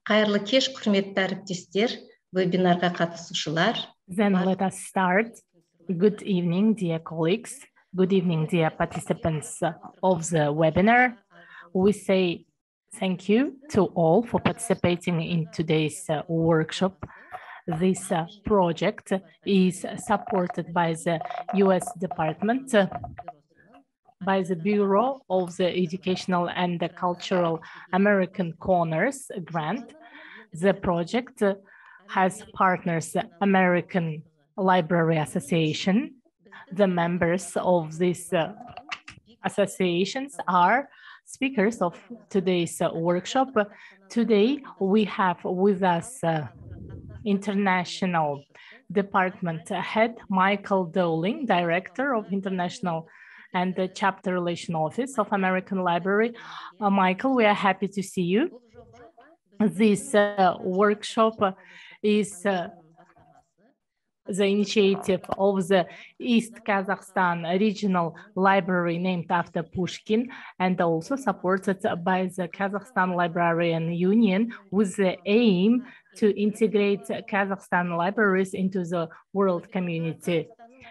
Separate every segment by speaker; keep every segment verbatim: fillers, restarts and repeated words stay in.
Speaker 1: Қайырлы кеш, құрметті әріптестер, вебинарға қатысушылар.
Speaker 2: Then let us start. Good evening, dear colleagues. Good evening, dear participants of the webinar. We say thank you to all for participating in today's uh, workshop. This uh, project is supported by the U S Department, uh, by the Bureau of the Educational and the Cultural American Corners grant. The project uh, has partners American Library Association. The members of these uh, associations are speakers of today's uh, workshop. Today we have with us uh, International Department Head Michael Dowling, Director of International and the Chapter Relation Office of American Library. Uh, Michael, we are happy to see you. This uh, workshop is uh, the initiative of the East Kazakhstan Regional Library named after Pushkin, and also supported by the Kazakhstan Librarian Union with the aim to integrate Kazakhstan libraries into the world community.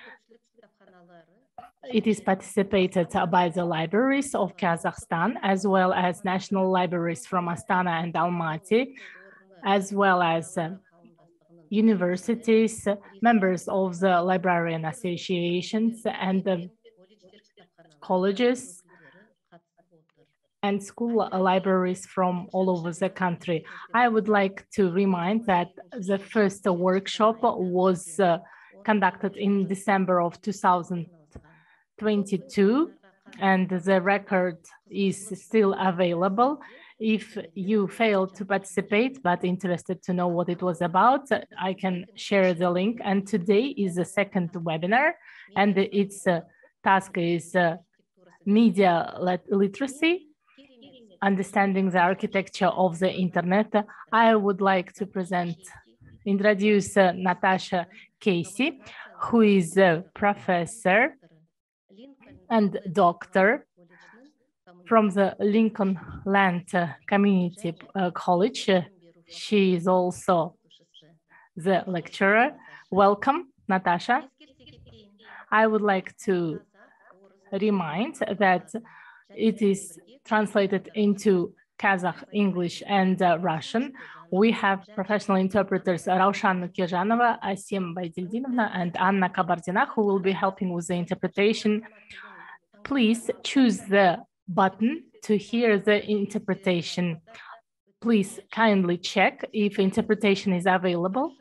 Speaker 2: It is participated by the libraries of Kazakhstan, as well as national libraries from Astana and Almaty, as well as uh, universities, members of the librarian associations, and uh, colleges and school libraries from all over the country. I would like to remind that the first workshop was uh, conducted in December of two thousand twenty-two, and the record is still available. If you failed to participate but interested to know what it was about, I can share the link. And today is the second webinar, and its uh, task is uh, media literacy, understanding the architecture of the internet. I would like to present, introduce uh, Natasha Casey, who is a professor and doctor from the Lincoln Land Community uh, College. Uh, she is also the lecturer. Welcome, Natasha. I would like to remind that it is translated into Kazakh, English, and uh, Russian. We have professional interpreters Raushan Kirjanova, Asim Baydildinovna, and Anna Kabardina, who will be helping with the interpretation. Please choose the button to hear the interpretation. Please kindly check if interpretation is available.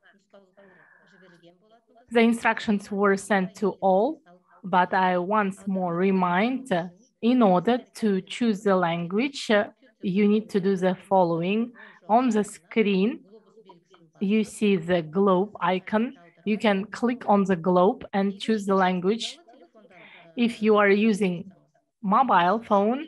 Speaker 2: The instructions were sent to all, but I once more remind, uh, in order to choose the language, uh, you need to do the following. On the screen, you see the globe icon. You can click on the globe and choose the language. If you are using mobile phone,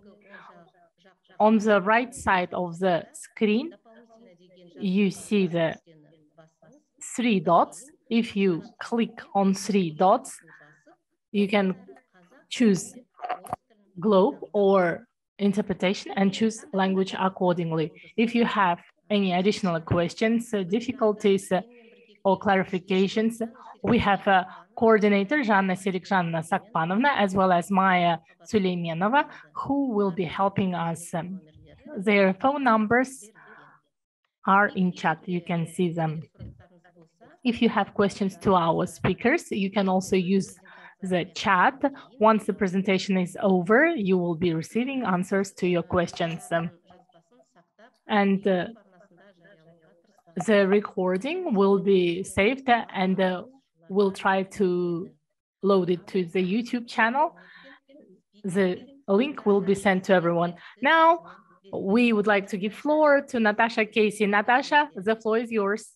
Speaker 2: on the right side of the screen, you see the three dots. If you click on three dots, you can choose globe or interpretation and choose language accordingly. If you have any additional questions, uh, difficulties, uh, or clarifications, we have a coordinator, Janna Serikjanna Sakpanovna, as well as Maya Suleymenova, who will be helping us. Um, their phone numbers are in chat. You can see them. If you have questions to our speakers, you can also use the chat. Once the presentation is over, you will be receiving answers to your questions. Um, and uh, the recording will be saved, and uh, we'll try to load it to the YouTube channel. The link will be sent to everyone. Now, we would like to give floor to Natasha Casey. Natasha, the floor is yours.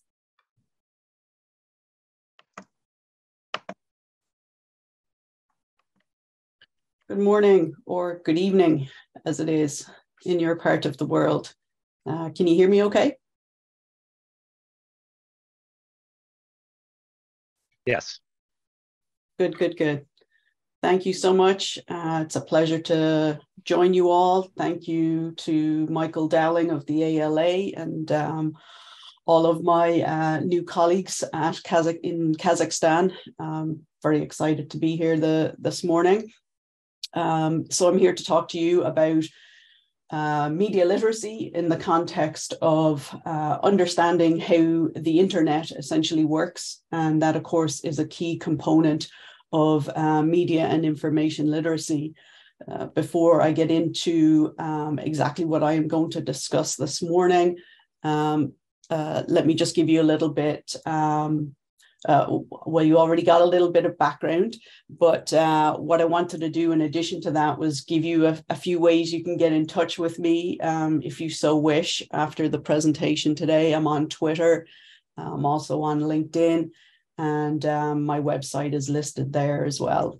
Speaker 3: Good morning, or good evening, as it is in your part of the world. Uh, can you hear me okay?
Speaker 4: Yes.
Speaker 3: Good, good, good. Thank you so much. Uh, it's a pleasure to join you all. Thank you to Michael Dowling of the A L A and um, all of my uh, new colleagues at Kazakh in Kazakhstan. Um, very excited to be here the, this morning. Um, so I'm here to talk to you about uh, media literacy in the context of uh, understanding how the internet essentially works. And that, of course, is a key component of uh, media and information literacy. Uh, before I get into um, exactly what I am going to discuss this morning, um, uh, let me just give you a little bit, um, uh, well, you already got a little bit of background, but uh, what I wanted to do in addition to that was give you a, a few ways you can get in touch with me um, if you so wish after the presentation today. I'm on Twitter, I'm also on LinkedIn, and um, my website is listed there as well.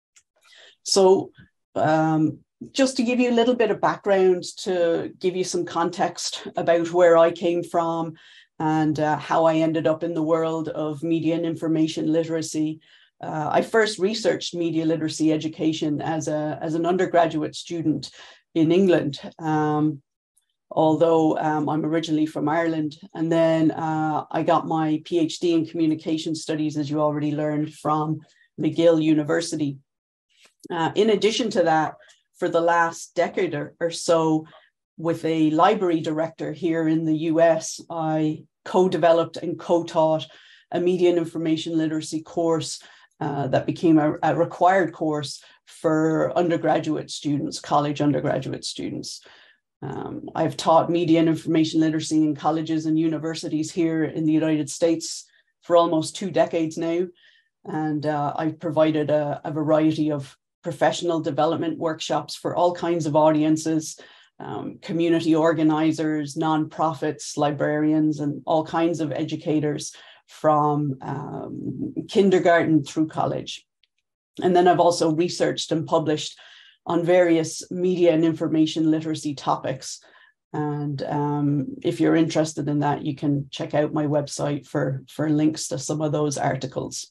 Speaker 3: So um, just to give you a little bit of background, to give you some context about where I came from and uh, how I ended up in the world of media and information literacy. Uh, I first researched media literacy education as, a, as an undergraduate student in England, um, although um, I'm originally from Ireland. And then uh, I got my PhD in communication studies, as you already learned, from McGill University. Uh, in addition to that, for the last decade or, or so, with a library director here in the U S, I co-developed and co-taught a media and information literacy course uh, that became a, a required course for undergraduate students, college undergraduate students. Um, I've taught media and information literacy in colleges and universities here in the United States for almost two decades now. And uh, I've provided a, a variety of professional development workshops for all kinds of audiences, um, community organizers, nonprofits, librarians, and all kinds of educators from um, kindergarten through college. And then I've also researched and published on various media and information literacy topics. And um, if you're interested in that, you can check out my website for, for links to some of those articles.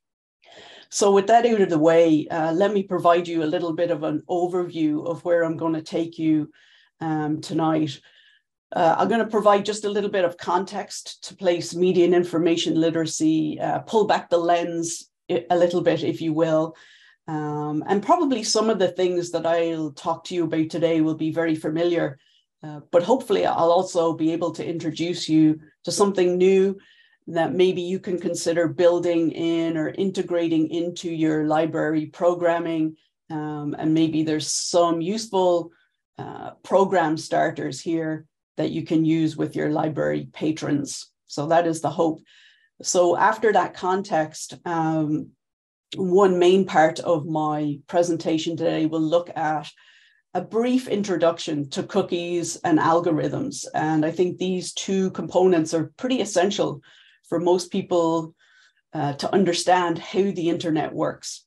Speaker 3: So with that out of the way, uh, let me provide you a little bit of an overview of where I'm going to take you um, tonight. Uh, I'm going to provide just a little bit of context to place media and information literacy, uh, pull back the lens a little bit, if you will. Um, and probably some of the things that I'll talk to you about today will be very familiar, uh, but hopefully I'll also be able to introduce you to something new that maybe you can consider building in or integrating into your library programming. Um, and maybe there's some useful uh, program starters here that you can use with your library patrons. So that is the hope. So after that context, um, one main part of my presentation today will look at a brief introduction to cookies and algorithms. And I think these two components are pretty essential for most people uh, to understand how the internet works.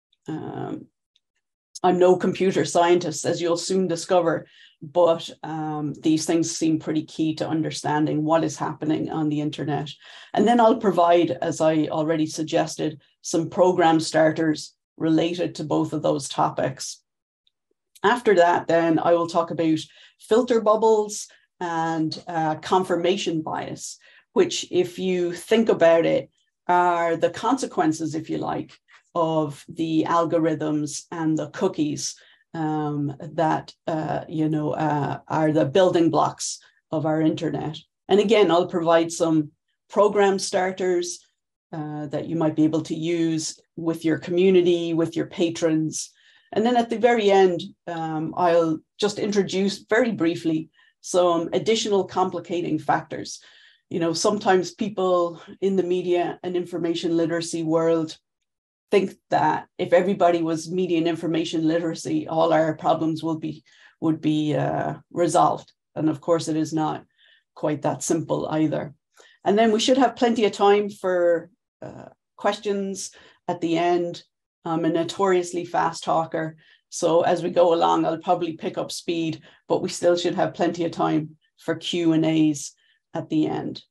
Speaker 3: Um, I'm no computer scientist, as you'll soon discover, but um, these things seem pretty key to understanding what is happening on the internet. And then I'll provide, as I already suggested, some program starters related to both of those topics. After that, then I will talk about filter bubbles and uh, confirmation bias, which, if you think about it, are the consequences, if you like, of the algorithms and the cookies um, that, uh, you know, uh, are the building blocks of our internet. And again, I'll provide some program starters uh, that you might be able to use with your community, with your patrons. And then at the very end, um, I'll just introduce very briefly some additional complicating factors. You know, sometimes people in the media and information literacy world think that if everybody was media and information literacy, all our problems will be would be uh, resolved. And of course, it is not quite that simple either. And then we should have plenty of time for uh, questions at the end. I'm a notoriously fast talker, so as we go along, I'll probably pick up speed, but we still should have plenty of time for Q and A's at the end.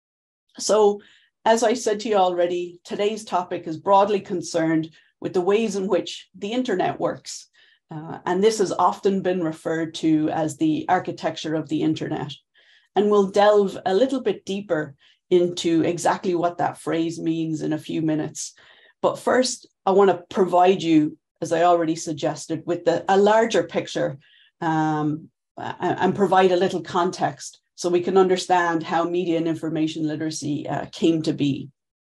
Speaker 3: So, as I said to you already, today's topic is broadly concerned with the ways in which the internet works. Uh, and this has often been referred to as the architecture of the internet. And we'll delve a little bit deeper into exactly what that phrase means in a few minutes. But first, I want to provide you, as I already suggested, with the, a larger picture um, and provide a little context so we can understand how media and information literacy uh, came to be.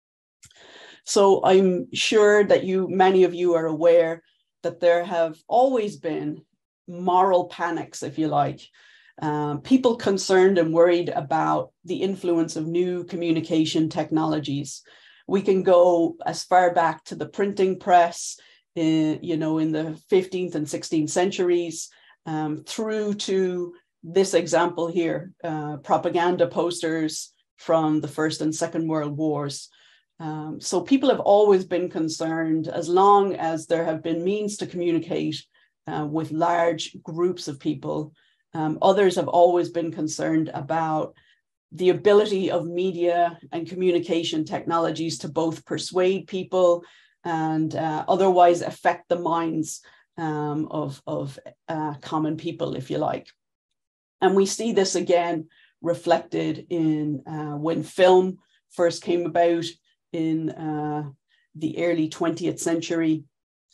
Speaker 3: So I'm sure that you, many of you are aware that there have always been moral panics, if you like, um, people concerned and worried about the influence of new communication technologies. We can go as far back to the printing press, in, you know, in the fifteenth and sixteenth centuries, um, through to this example here, uh, propaganda posters from the First and Second World Wars. Um, so people have always been concerned, as long as there have been means to communicate uh, with large groups of people. Um, others have always been concerned about the ability of media and communication technologies to both persuade people and uh, otherwise affect the minds um, of, of uh, common people, if you like. And we see this again reflected in uh, when film first came about in uh, the early twentieth century.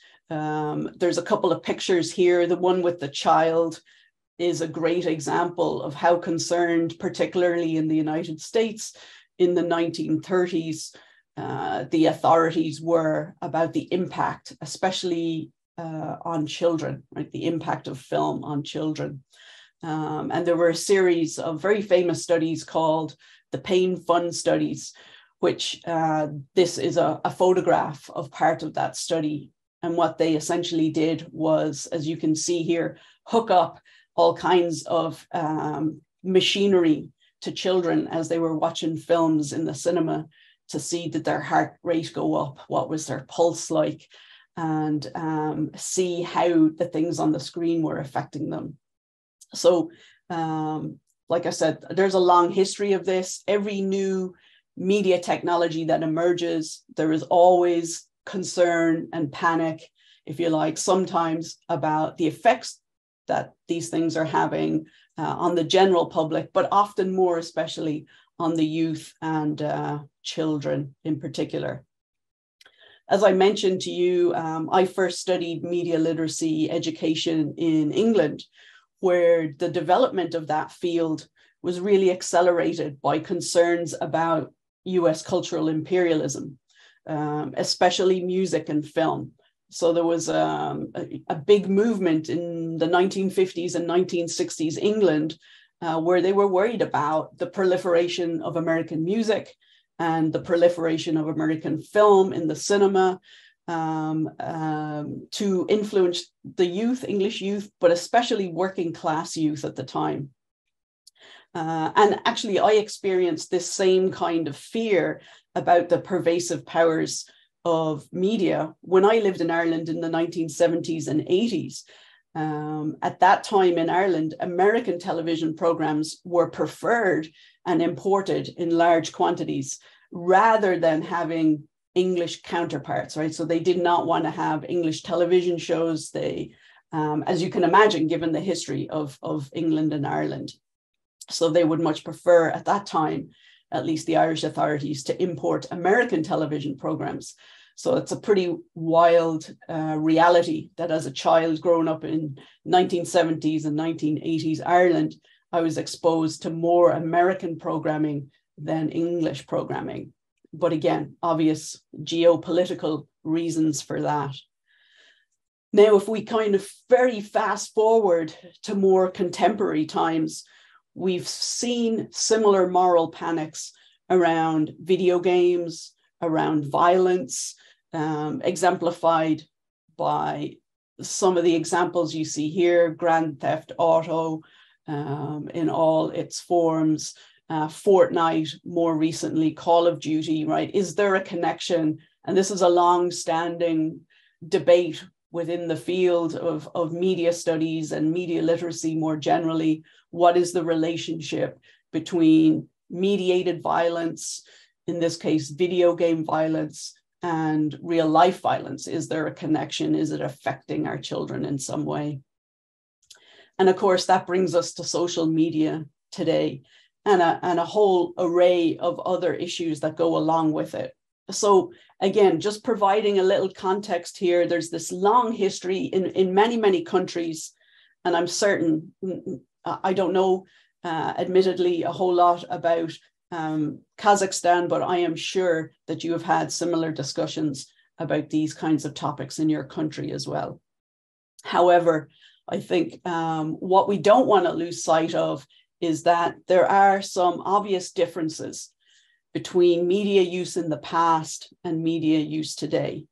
Speaker 3: Um, there's a couple of pictures here. The one with the child is a great example of how concerned, particularly in the United States in the nineteen thirties, uh, the authorities were about the impact, especially uh, on children, right? The impact of film on children. Um, and there were a series of very famous studies called the Pain Fun Studies, which uh, this is a, a photograph of part of that study. And what they essentially did was, as you can see here, hook up all kinds of um, machinery to children as they were watching films in the cinema to see did their heart rate go up, what was their pulse like, and um, see how the things on the screen were affecting them. So, um, like I said, there's a long history of this. Every new media technology that emerges, there is always concern and panic, if you like, sometimes about the effects that these things are having uh, on the general public, but often more especially on the youth and uh, children in particular. As I mentioned to you, um, I first studied media literacy education in England, where the development of that field was really accelerated by concerns about U S cultural imperialism, um, especially music and film. So there was um, a, a big movement in the nineteen fifties and nineteen sixties England, uh, where they were worried about the proliferation of American music and the proliferation of American film in the cinema, um, um, to influence the youth, English youth, but especially working class youth at the time. Uh, and actually, I experienced this same kind of fear about the pervasive powers of media when I lived in Ireland in the nineteen seventies and eighties. Um, at that time in Ireland, American television programs were preferred and imported in large quantities rather than having English counterparts, right? So they did not want to have English television shows. They, um, as you can imagine, given the history of, of England and Ireland. So they would much prefer at that time, at least the Irish authorities, to import American television programs. So it's a pretty wild uh, reality that as a child growing up in nineteen seventies and nineteen eighties Ireland, I was exposed to more American programming than English programming. But again, obvious geopolitical reasons for that. Now, if we kind of very fast forward to more contemporary times, we've seen similar moral panics around video games, around violence, um, exemplified by some of the examples you see here: Grand Theft Auto um, in all its forms, uh, Fortnite, more recently, Call of Duty, right? Is there a connection? And this is a long-standing debate within the field of, of media studies and media literacy more generally. What is the relationship between mediated violence, in this case, video game violence, and real life violence? Is there a connection? Is it affecting our children in some way? And of course, that brings us to social media today and a, and a whole array of other issues that go along with it. So again, just providing a little context here, there's this long history in, in many, many countries, and I'm certain, I don't know, uh, admittedly, a whole lot about um, Kazakhstan, but I am sure that you have had similar discussions about these kinds of topics in your country as well. However, I think um, what we don't want to lose sight of is that there are some obvious differences between media use in the past and media use today.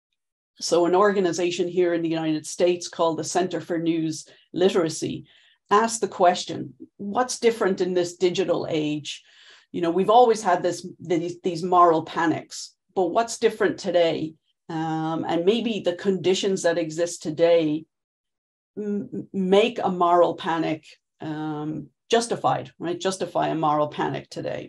Speaker 3: So an organization here in the United States called the Center for News Literacy asked the question, what's different in this digital age? You know, we've always had this, these, these moral panics, but what's different today? Um, and maybe the conditions that exist today m- make a moral panic um, justified, right? Justify a moral panic today.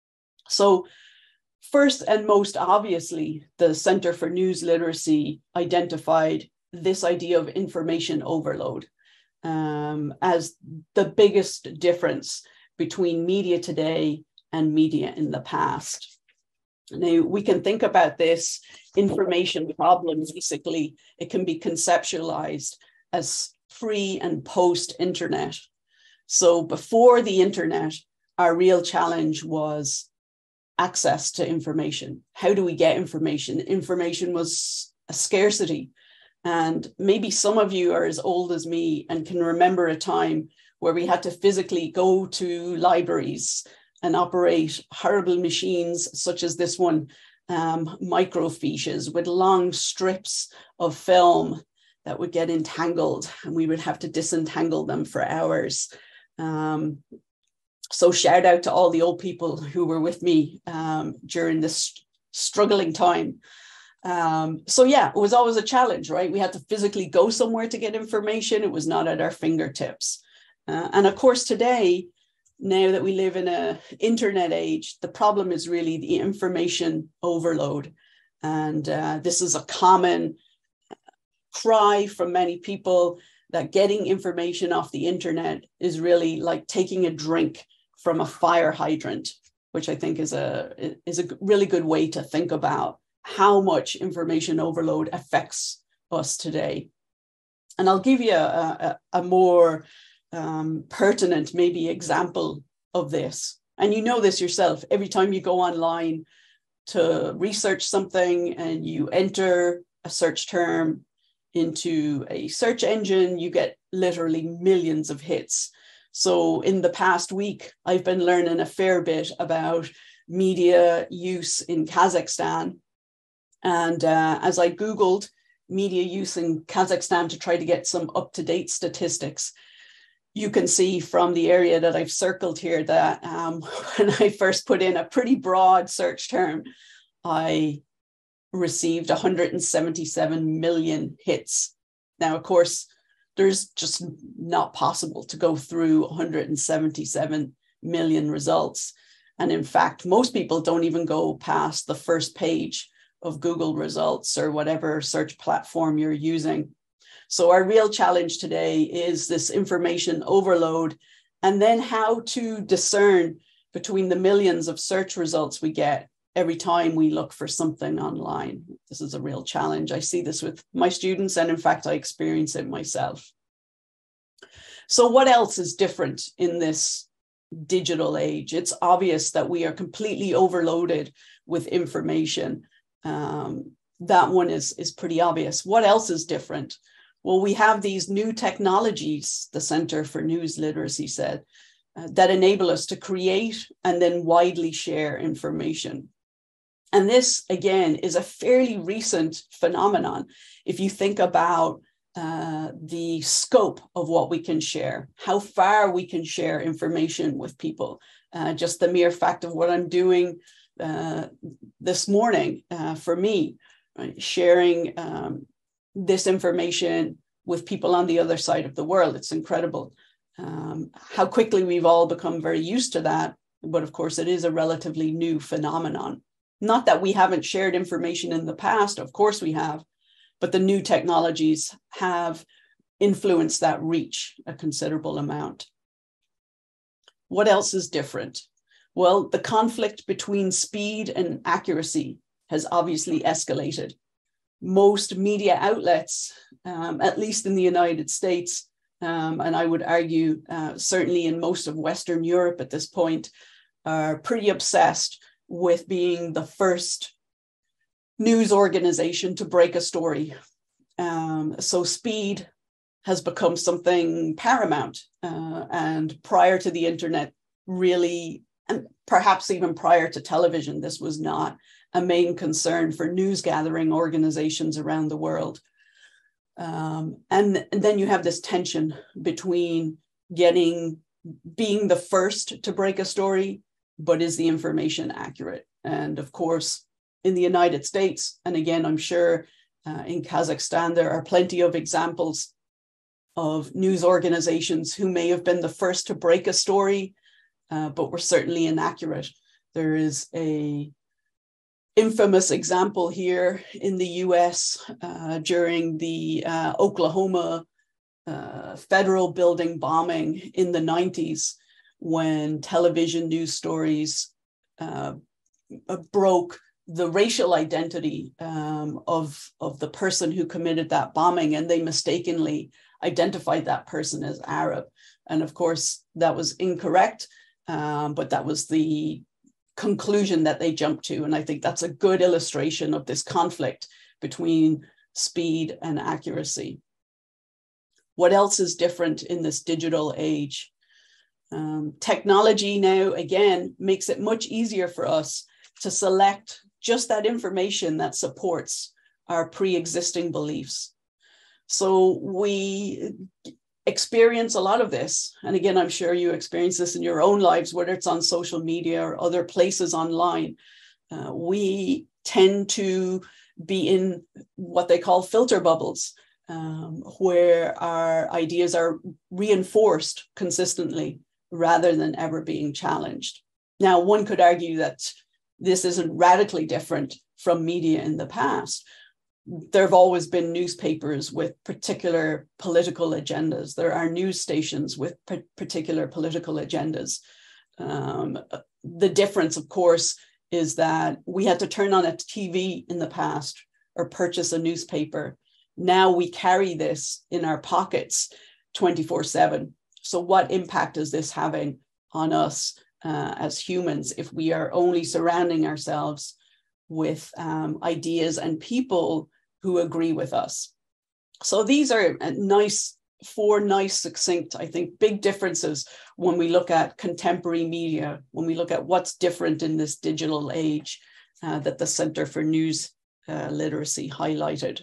Speaker 3: So first and most obviously, the Center for News Literacy identified this idea of information overload um, as the biggest difference between media today and media in the past. Now, we can think about this information problem, basically, it can be conceptualized as pre and post-internet. So before the internet, our real challenge was access to information. How do we get information? Information was a scarcity. And maybe some of you are as old as me and can remember a time where we had to physically go to libraries and operate horrible machines such as this one, um, microfiches with long strips of film that would get entangled, and we would have to disentangle them for hours. Um, So shout out to all the old people who were with me um, during this struggling time. Um, so yeah, it was always a challenge, right? We had to physically go somewhere to get information. It was not at our fingertips. Uh, and of course, today, now that we live in an internet age, the problem is really the information overload. And uh, this is a common cry from many people that getting information off the internet is really like taking a drink from a fire hydrant, which I think is a is a really good way to think about how much information overload affects us today. And I'll give you a, a, a more um, pertinent, maybe, example of this. And you know this yourself. Every time you go online to research something and you enter a search term into a search engine, you get literally millions of hits. So in the past week, I've been learning a fair bit about media use in Kazakhstan. And uh, as I Googled media use in Kazakhstan to try to get some up-to-date statistics, you can see from the area that I've circled here that um, when I first put in a pretty broad search term, I received one hundred seventy-seven million hits. Now, of course, there's just not possible to go through one hundred seventy-seven million results. And in fact, most people don't even go past the first page of Google results or whatever search platform you're using. So our real challenge today is this information overload, and then how to discern between the millions of search results we get every time we look for something online. This is a real challenge. I see this with my students, and in fact, I experience it myself. So what else is different in this digital age? It's obvious that we are completely overloaded with information. Um, that one is, is pretty obvious. What else is different? Well, we have these new technologies, the Center for News Literacy said, uh, that enable us to create and then widely share information. And this, again, is a fairly recent phenomenon. If you think about uh, the scope of what we can share, how far we can share information with people, uh, just the mere fact of what I'm doing uh, this morning uh, for me, right? Sharing um, this information with people on the other side of the world. It's incredible um, how quickly we've all become very used to that. But of course, it is a relatively new phenomenon. Not that we haven't shared information in the past, of course we have, but the new technologies have influenced that reach a considerable amount. What else is different? Well, the conflict between speed and accuracy has obviously escalated. Most media outlets, um, at least in the United States, um, and I would argue uh, certainly in most of Western Europe at this point, are pretty obsessed with being the first news organization to break a story. Um, so speed has become something paramount. Uh, and prior to the internet, really, and perhaps even prior to television, this was not a main concern for news gathering organizations around the world. Um, and, and then you have this tension between getting, being the first to break a story, but is the information accurate? And of course, in the United States, and again, I'm sure uh, in Kazakhstan, there are plenty of examples of news organizations who may have been the first to break a story, uh, but were certainly inaccurate. There is a infamous example here in the U S uh, during the uh, Oklahoma uh, federal building bombing in the nineties, when television news stories uh, broke the racial identity um, of, of the person who committed that bombing, and they mistakenly identified that person as Arab. And of course, that was incorrect, um, but that was the conclusion that they jumped to. And I think that's a good illustration of this conflict between speed and accuracy. What else is different in this digital age? Um, technology now, again, makes it much easier for us to select just that information that supports our pre-existing beliefs. So we experience a lot of this. And again, I'm sure you experience this in your own lives, whether it's on social media or other places online. Uh, we tend to be in what they call filter bubbles, um, where our ideas are reinforced consistently rather than ever being challenged. Now, one could argue that this isn't radically different from media in the past. There have always been newspapers with particular political agendas. There are news stations with particular political agendas. Um, the difference, of course, is that we had to turn on a T V in the past or purchase a newspaper. Now we carry this in our pockets twenty-four seven. So what impact is this having on us uh, as humans if we are only surrounding ourselves with um, ideas and people who agree with us? So these are nice, four nice, succinct, I think, big differences when we look at contemporary media, when we look at what's different in this digital age uh, that the Center for News uh, Literacy highlighted.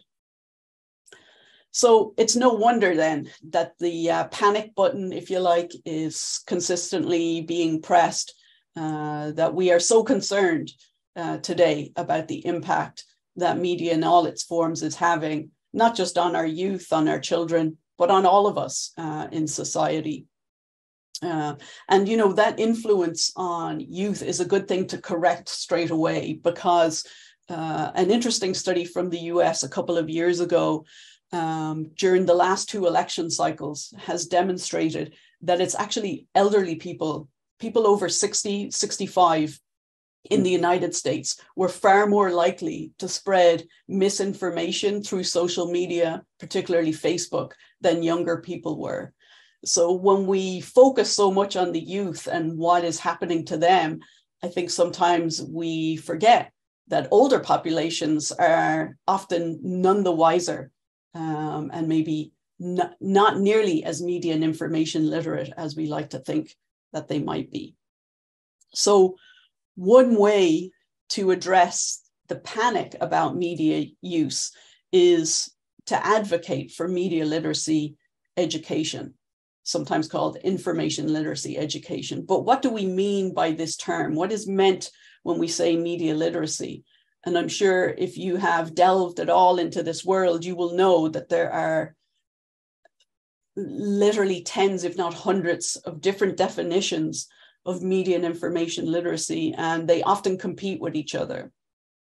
Speaker 3: So it's no wonder then that the uh, panic button, if you like, is consistently being pressed, uh, that we are so concerned uh, today about the impact that media in all its forms is having, not just on our youth, on our children, but on all of us uh, in society. Uh, and, you know, that influence on youth is a good thing to correct straight away, because uh, an interesting study from the U S a couple of years ago um, during the last two election cycles has demonstrated that it's actually elderly people, people over sixty, sixty-five in the United States were far more likely to spread misinformation through social media, particularly Facebook, than younger people were. So when we focus so much on the youth and what is happening to them, I think sometimes we forget that older populations are often none the wiser um, and maybe not, not nearly as media and information literate as we like to think that they might be. So one way to address the panic about media use is to advocate for media literacy education, sometimes called information literacy education. But what do we mean by this term? What is meant when we say media literacy? And I'm sure if you have delved at all into this world, you will know that there are literally tens, if not hundreds, of different definitions of media and information literacy, and they often compete with each other.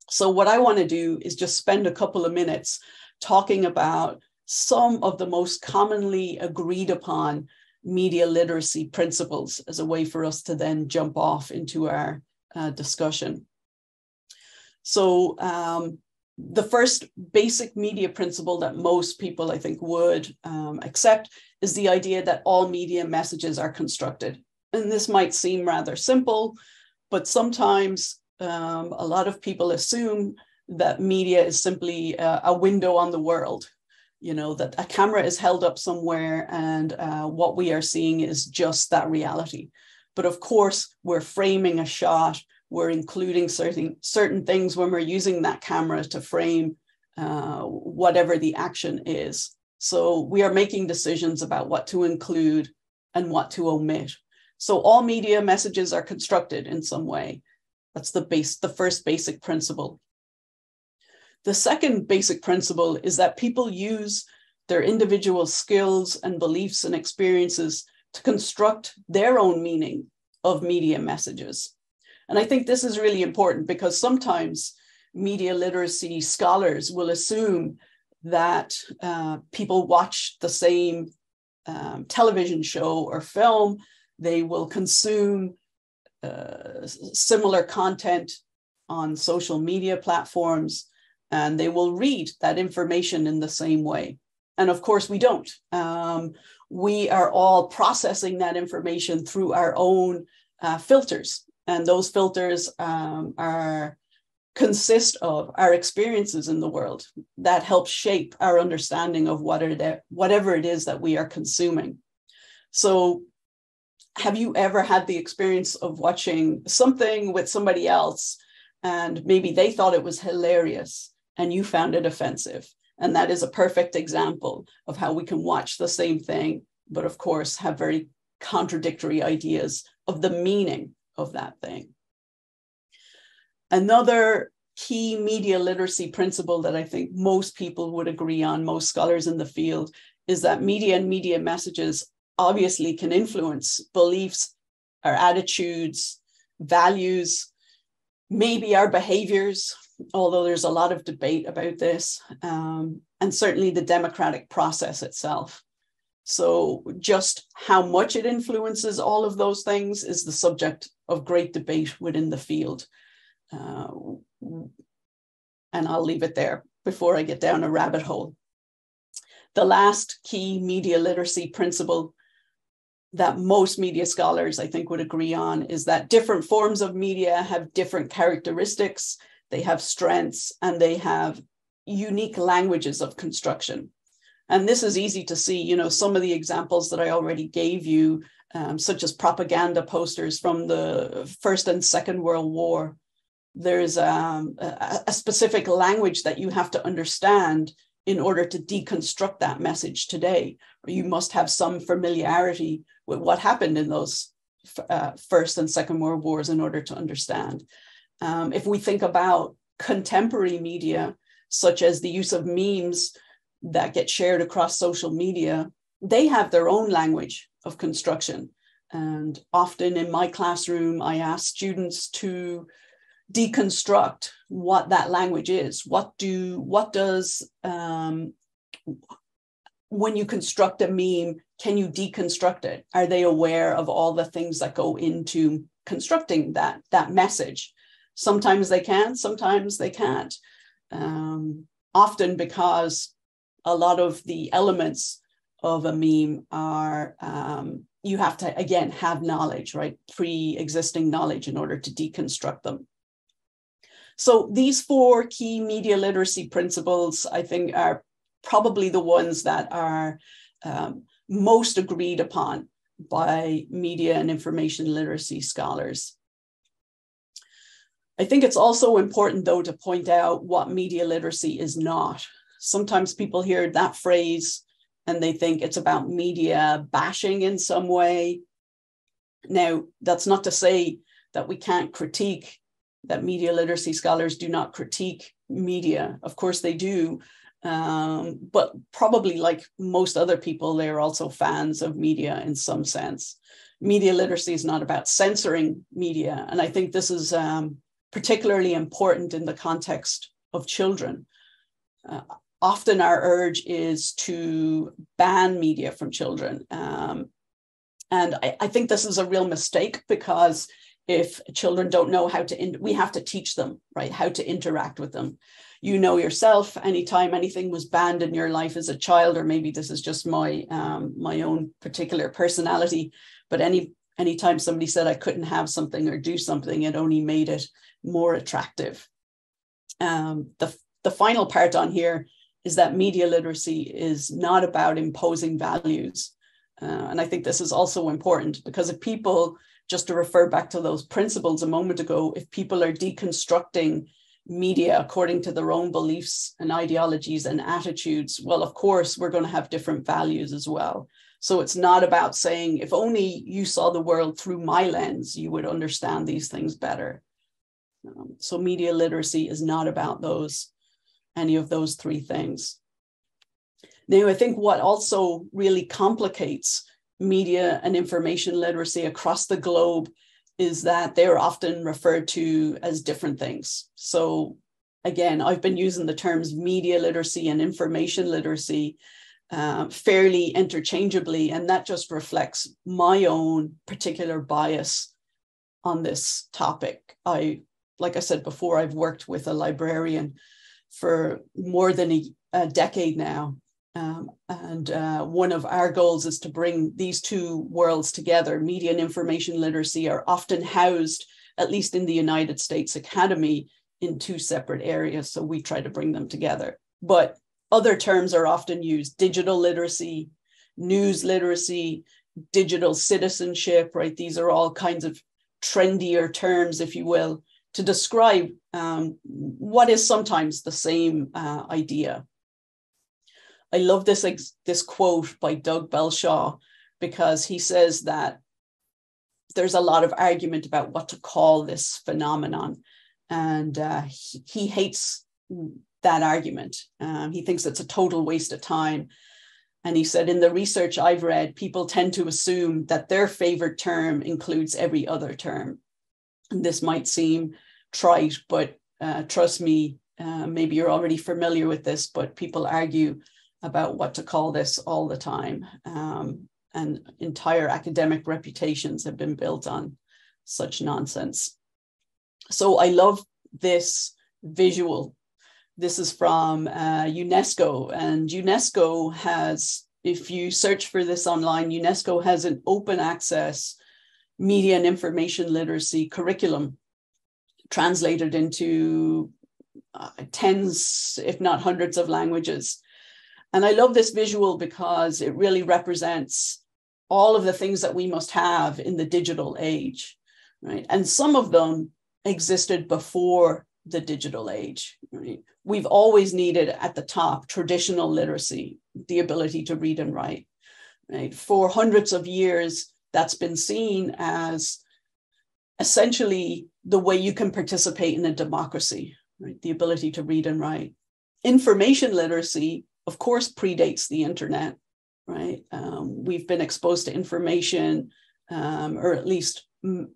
Speaker 3: So what I want to do is just spend a couple of minutes talking about some of the most commonly agreed upon media literacy principles as a way for us to then jump off into our uh, discussion. So um, the first basic media principle that most people, I think, would um, accept is the idea that all media messages are constructed. And this might seem rather simple, but sometimes um, a lot of people assume that media is simply a, a window on the world, you know, that a camera is held up somewhere and uh, what we are seeing is just that reality. But of course, we're framing a shot, we're including certain, certain things when we're using that camera to frame uh, whatever the action is. So we are making decisions about what to include and what to omit. So all media messages are constructed in some way. That's the base, the first basic principle. The second basic principle is that people use their individual skills and beliefs and experiences to construct their own meaning of media messages. And I think this is really important because sometimes media literacy scholars will assume that uh, people watch the same um, television show or film, they will consume uh, similar content on social media platforms, and they will read that information in the same way. And of course, we don't. Um, we are all processing that information through our own uh, filters. And those filters um, are consist of our experiences in the world that help shape our understanding of what are the, whatever it is that we are consuming. So have you ever had the experience of watching something with somebody else and maybe they thought it was hilarious and you found it offensive? And that is a perfect example of how we can watch the same thing, but of course have very contradictory ideas of the meaning of that thing. Another key media literacy principle that I think most people would agree on, most scholars in the field, is that media and media messages obviously can influence beliefs, our attitudes, values, maybe our behaviors, although there's a lot of debate about this, um, and certainly the democratic process itself. So just how much it influences all of those things is the subject of great debate within the field. Uh, and I'll leave it there before I get down a rabbit hole. The last key media literacy principle that most media scholars, I think, would agree on is that different forms of media have different characteristics, they have strengths, and they have unique languages of construction. And this is easy to see, you know, some of the examples that I already gave you, um, such as propaganda posters from the First and Second World War. There's um, a, a specific language that you have to understand in order to deconstruct that message today. You must have some familiarity with what happened in those uh, First and Second World Wars in order to understand. Um, if we think about contemporary media, such as the use of memes that get shared across social media, they have their own language of construction. And often in my classroom, I ask students to deconstruct what that language is. What do, what does, um, when you construct a meme, can you deconstruct it? Are they aware of all the things that go into constructing that, that message? Sometimes they can, sometimes they can't. Um, often because a lot of the elements of a meme are, um, you have to, again, have knowledge, right? Pre-existing knowledge in order to deconstruct them. So these four key media literacy principles, I think, are probably the ones that are um, most agreed upon by media and information literacy scholars. I think it's also important, though, to point out what media literacy is not. Sometimes people hear that phrase and they think it's about media bashing in some way. Now, that's not to say that we can't critique, that media literacy scholars do not critique media. Of course they do, um, but probably like most other people, they're also fans of media in some sense. Media literacy is not about censoring media. And I think this is um, particularly important in the context of children. Uh, often our urge is to ban media from children. Um, and I, I think this is a real mistake, because if children don't know how to, in, we have to teach them, right, how to interact with them. You know yourself, anytime anything was banned in your life as a child, or maybe this is just my um, my own particular personality, but any anytime somebody said I couldn't have something or do something, it only made it more attractive. Um, the, the final part on here is that media literacy is not about imposing values. Uh, and I think this is also important, because if people, just to refer back to those principles a moment ago, if people are deconstructing media according to their own beliefs and ideologies and attitudes, well, of course, we're going to have different values as well. So it's not about saying, if only you saw the world through my lens, you would understand these things better. Um, so media literacy is not about those, any of those three things. Now, I think what also really complicates media and information literacy across the globe is that they're often referred to as different things. So again, I've been using the terms media literacy and information literacy uh, fairly interchangeably, and that just reflects my own particular bias on this topic. I, like I said before, I've worked with a librarian for more than a, a decade now. Um, and uh, one of our goals is to bring these two worlds together. Media and information literacy are often housed, at least in the United States Academy, in two separate areas. So we try to bring them together. But other terms are often used: digital literacy, news literacy, digital citizenship, right? These are all kinds of trendier terms, if you will, to describe um, what is sometimes the same uh, idea. I love this, this quote by Doug Belshaw, because he says that there's a lot of argument about what to call this phenomenon. And uh, he, he hates that argument. Um, he thinks it's a total waste of time. And he said, in the research I've read, people tend to assume that their favorite term includes every other term. And this might seem trite, but uh, trust me, uh, maybe you're already familiar with this, but people argue about what to call this all the time. Um, and entire academic reputations have been built on such nonsense. So I love this visual. This is from uh, UNESCO, and UNESCO has, if you search for this online, UNESCO has an open access media and information literacy curriculum translated into uh, tens, if not hundreds of languages. And I love this visual because it really represents all of the things that we must have in the digital age, right? And some of them existed before the digital age, right? We've always needed at the top traditional literacy, the ability to read and write, right? For hundreds of years, that's been seen as essentially the way you can participate in a democracy, right? The ability to read and write. Information literacy, of course, predates the internet, right? Um, we've been exposed to information, um, or at least m-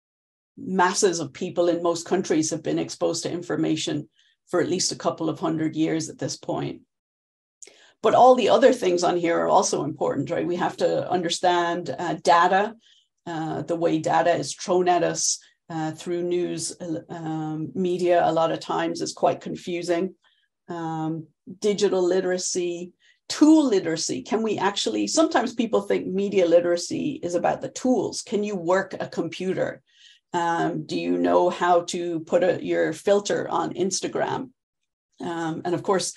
Speaker 3: masses of people in most countries have been exposed to information for at least a couple of hundred years at this point. But all the other things on here are also important, right? We have to understand uh, data, uh, the way data is thrown at us uh, through news um, media a lot of times is quite confusing. Um, digital literacy, tool literacy. Can we actually, sometimes people think media literacy is about the tools. Can you work a computer? Um, do you know how to put a, your filter on Instagram? Um, and of course,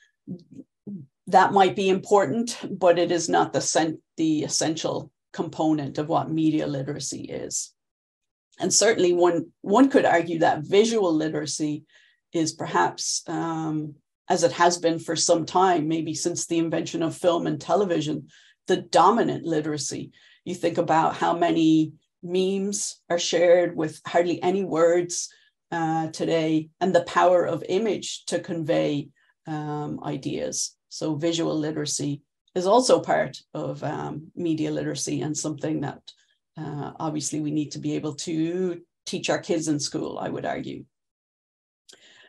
Speaker 3: that might be important, but it is not the, sen- the essential component of what media literacy is. And certainly one, one could argue that visual literacy is perhaps, um, as it has been for some time, maybe since the invention of film and television, the dominant literacy. You think about how many memes are shared with hardly any words uh, today, and the power of image to convey um, ideas. So visual literacy is also part of um, media literacy, and something that uh, obviously we need to be able to teach our kids in school, I would argue.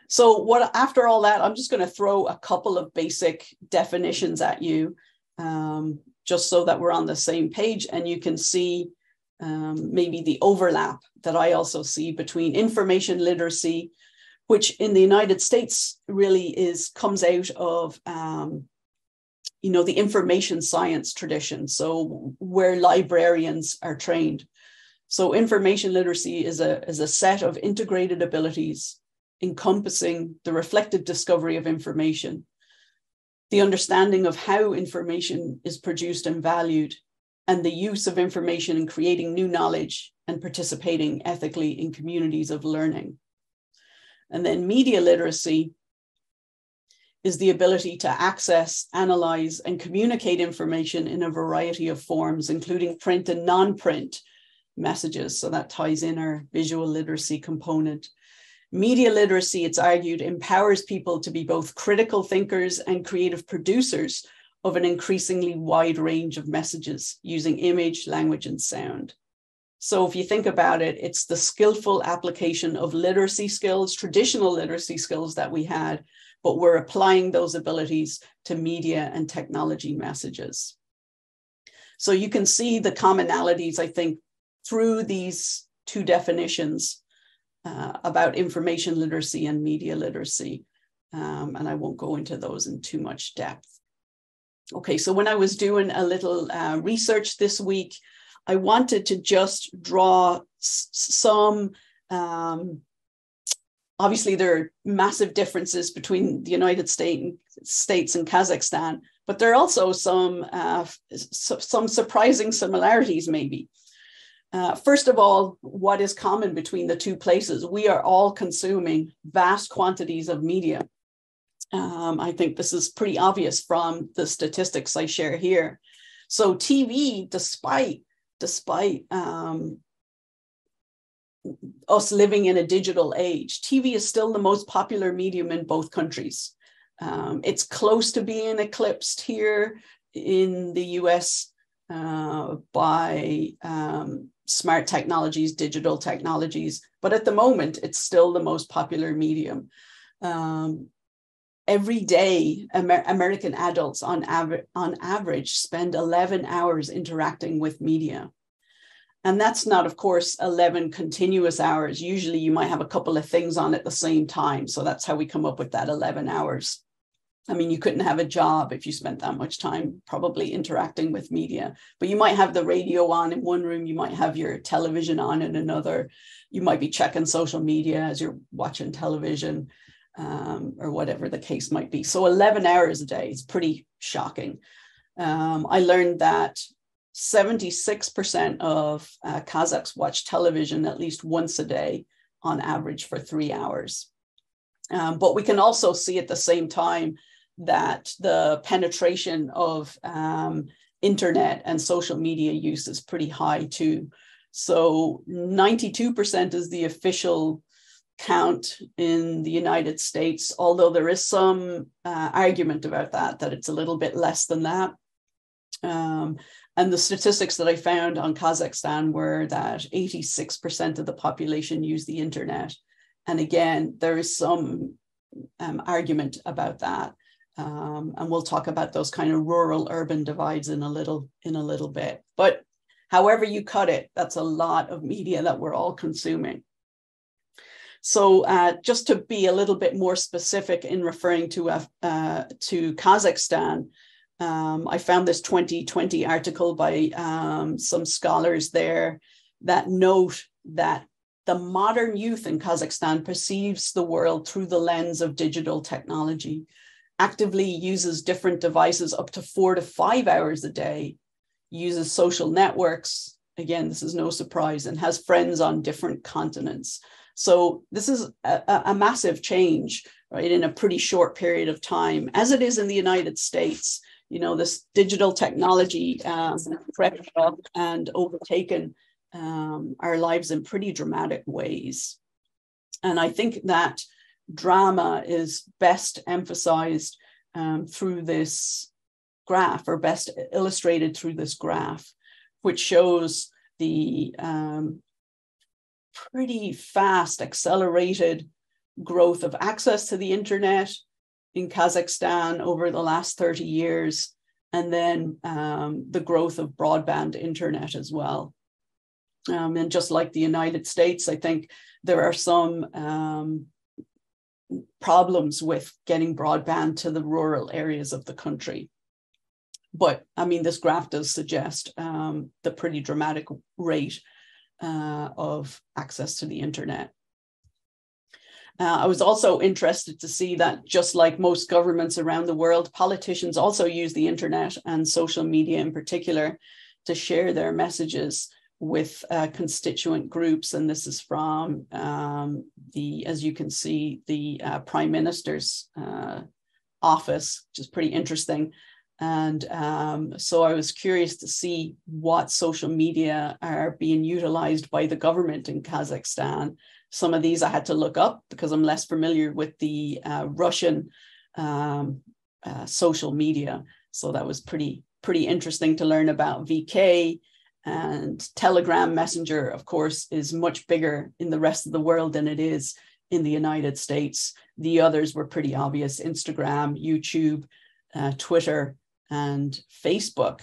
Speaker 3: So what, after all that, I'm just going to throw a couple of basic definitions at you, um, just so that we're on the same page and you can see um, maybe the overlap that I also see between information literacy, which in the United States really is comes out of um, you know, the information science tradition. So where librarians are trained. So information literacy is a, is a set of integrated abilities encompassing the reflective discovery of information, the understanding of how information is produced and valued, and the use of information in creating new knowledge and participating ethically in communities of learning. And then media literacy is the ability to access, analyze, and communicate information in a variety of forms, including print and non-print messages. So that ties in our visual literacy component. Media literacy, it's argued, empowers people to be both critical thinkers and creative producers of an increasingly wide range of messages using image, language, and sound. So if you think about it, it's the skillful application of literacy skills, traditional literacy skills that we had, but we're applying those abilities to media and technology messages. So you can see the commonalities, I think, through these two definitions uh, about information literacy and media literacy. Um, and I won't go into those in too much depth. Okay, so when I was doing a little uh, research this week, I wanted to just draw some, um, obviously there are massive differences between the United States and Kazakhstan, but there are also some, uh, some surprising similarities maybe. Uh, first of all, what is common between the two places? We are all consuming vast quantities of media. Um, I think this is pretty obvious from the statistics I share here. So T V, despite, despite um, us living in a digital age, T V is still the most popular medium in both countries. Um, it's close to being eclipsed here in the U S uh, by um, smart technologies, digital technologies, but at the moment, it's still the most popular medium. Um, every day, Amer American adults on, aver on average spend eleven hours interacting with media. And that's not, of course, eleven continuous hours. Usually you might have a couple of things on at the same time. So that's how we come up with that eleven hours. I mean, you couldn't have a job if you spent that much time probably interacting with media, but you might have the radio on in one room, you might have your television on in another, you might be checking social media as you're watching television, um, or whatever the case might be. So eleven hours a day is pretty shocking. Um, I learned that seventy-six percent of uh, Kazakhs watch television at least once a day on average for three hours. Um, but we can also see at the same time that the penetration of um, internet and social media use is pretty high too. So ninety-two percent is the official count in the United States, although there is some uh, argument about that, that it's a little bit less than that. Um, and the statistics that I found on Kazakhstan were that eighty-six percent of the population use the internet. And again, there is some um, argument about that. Um, and we'll talk about those kind of rural urban divides in a little, in a little bit. But however you cut it, that's a lot of media that we're all consuming. So uh, just to be a little bit more specific in referring to, uh, uh, to Kazakhstan, um, I found this twenty twenty article by um, some scholars there that note that the modern youth in Kazakhstan perceives the world through the lens of digital technology, actively uses different devices up to four to five hours a day, uses social networks. Again, this is no surprise, and has friends on different continents. So this is a, a massive change, right, in a pretty short period of time, as it is in the United States. You know, this digital technology um, crept up and overtaken um, our lives in pretty dramatic ways. And I think that drama is best emphasized um, through this graph, or best illustrated through this graph, which shows the um, pretty fast, accelerated growth of access to the internet in Kazakhstan over the last thirty years, and then um, the growth of broadband internet as well. Um, and just like the United States, I think there are some um, problems with getting broadband to the rural areas of the country. But I mean, this graph does suggest um, the pretty dramatic rate uh, of access to the internet. Uh, I was also interested to see that just like most governments around the world, politicians also use the internet and social media in particular to share their messages with uh, constituent groups. And this is from um, the, as you can see, the uh, Prime Minister's uh, office, which is pretty interesting. And um, so I was curious to see what social media are being utilized by the government in Kazakhstan. Some of these I had to look up because I'm less familiar with the uh, Russian um, uh, social media. So that was pretty, pretty interesting to learn about. V K and Telegram Messenger, of course, is much bigger in the rest of the world than it is in the United States. The others were pretty obvious: Instagram, YouTube, uh, Twitter, and Facebook.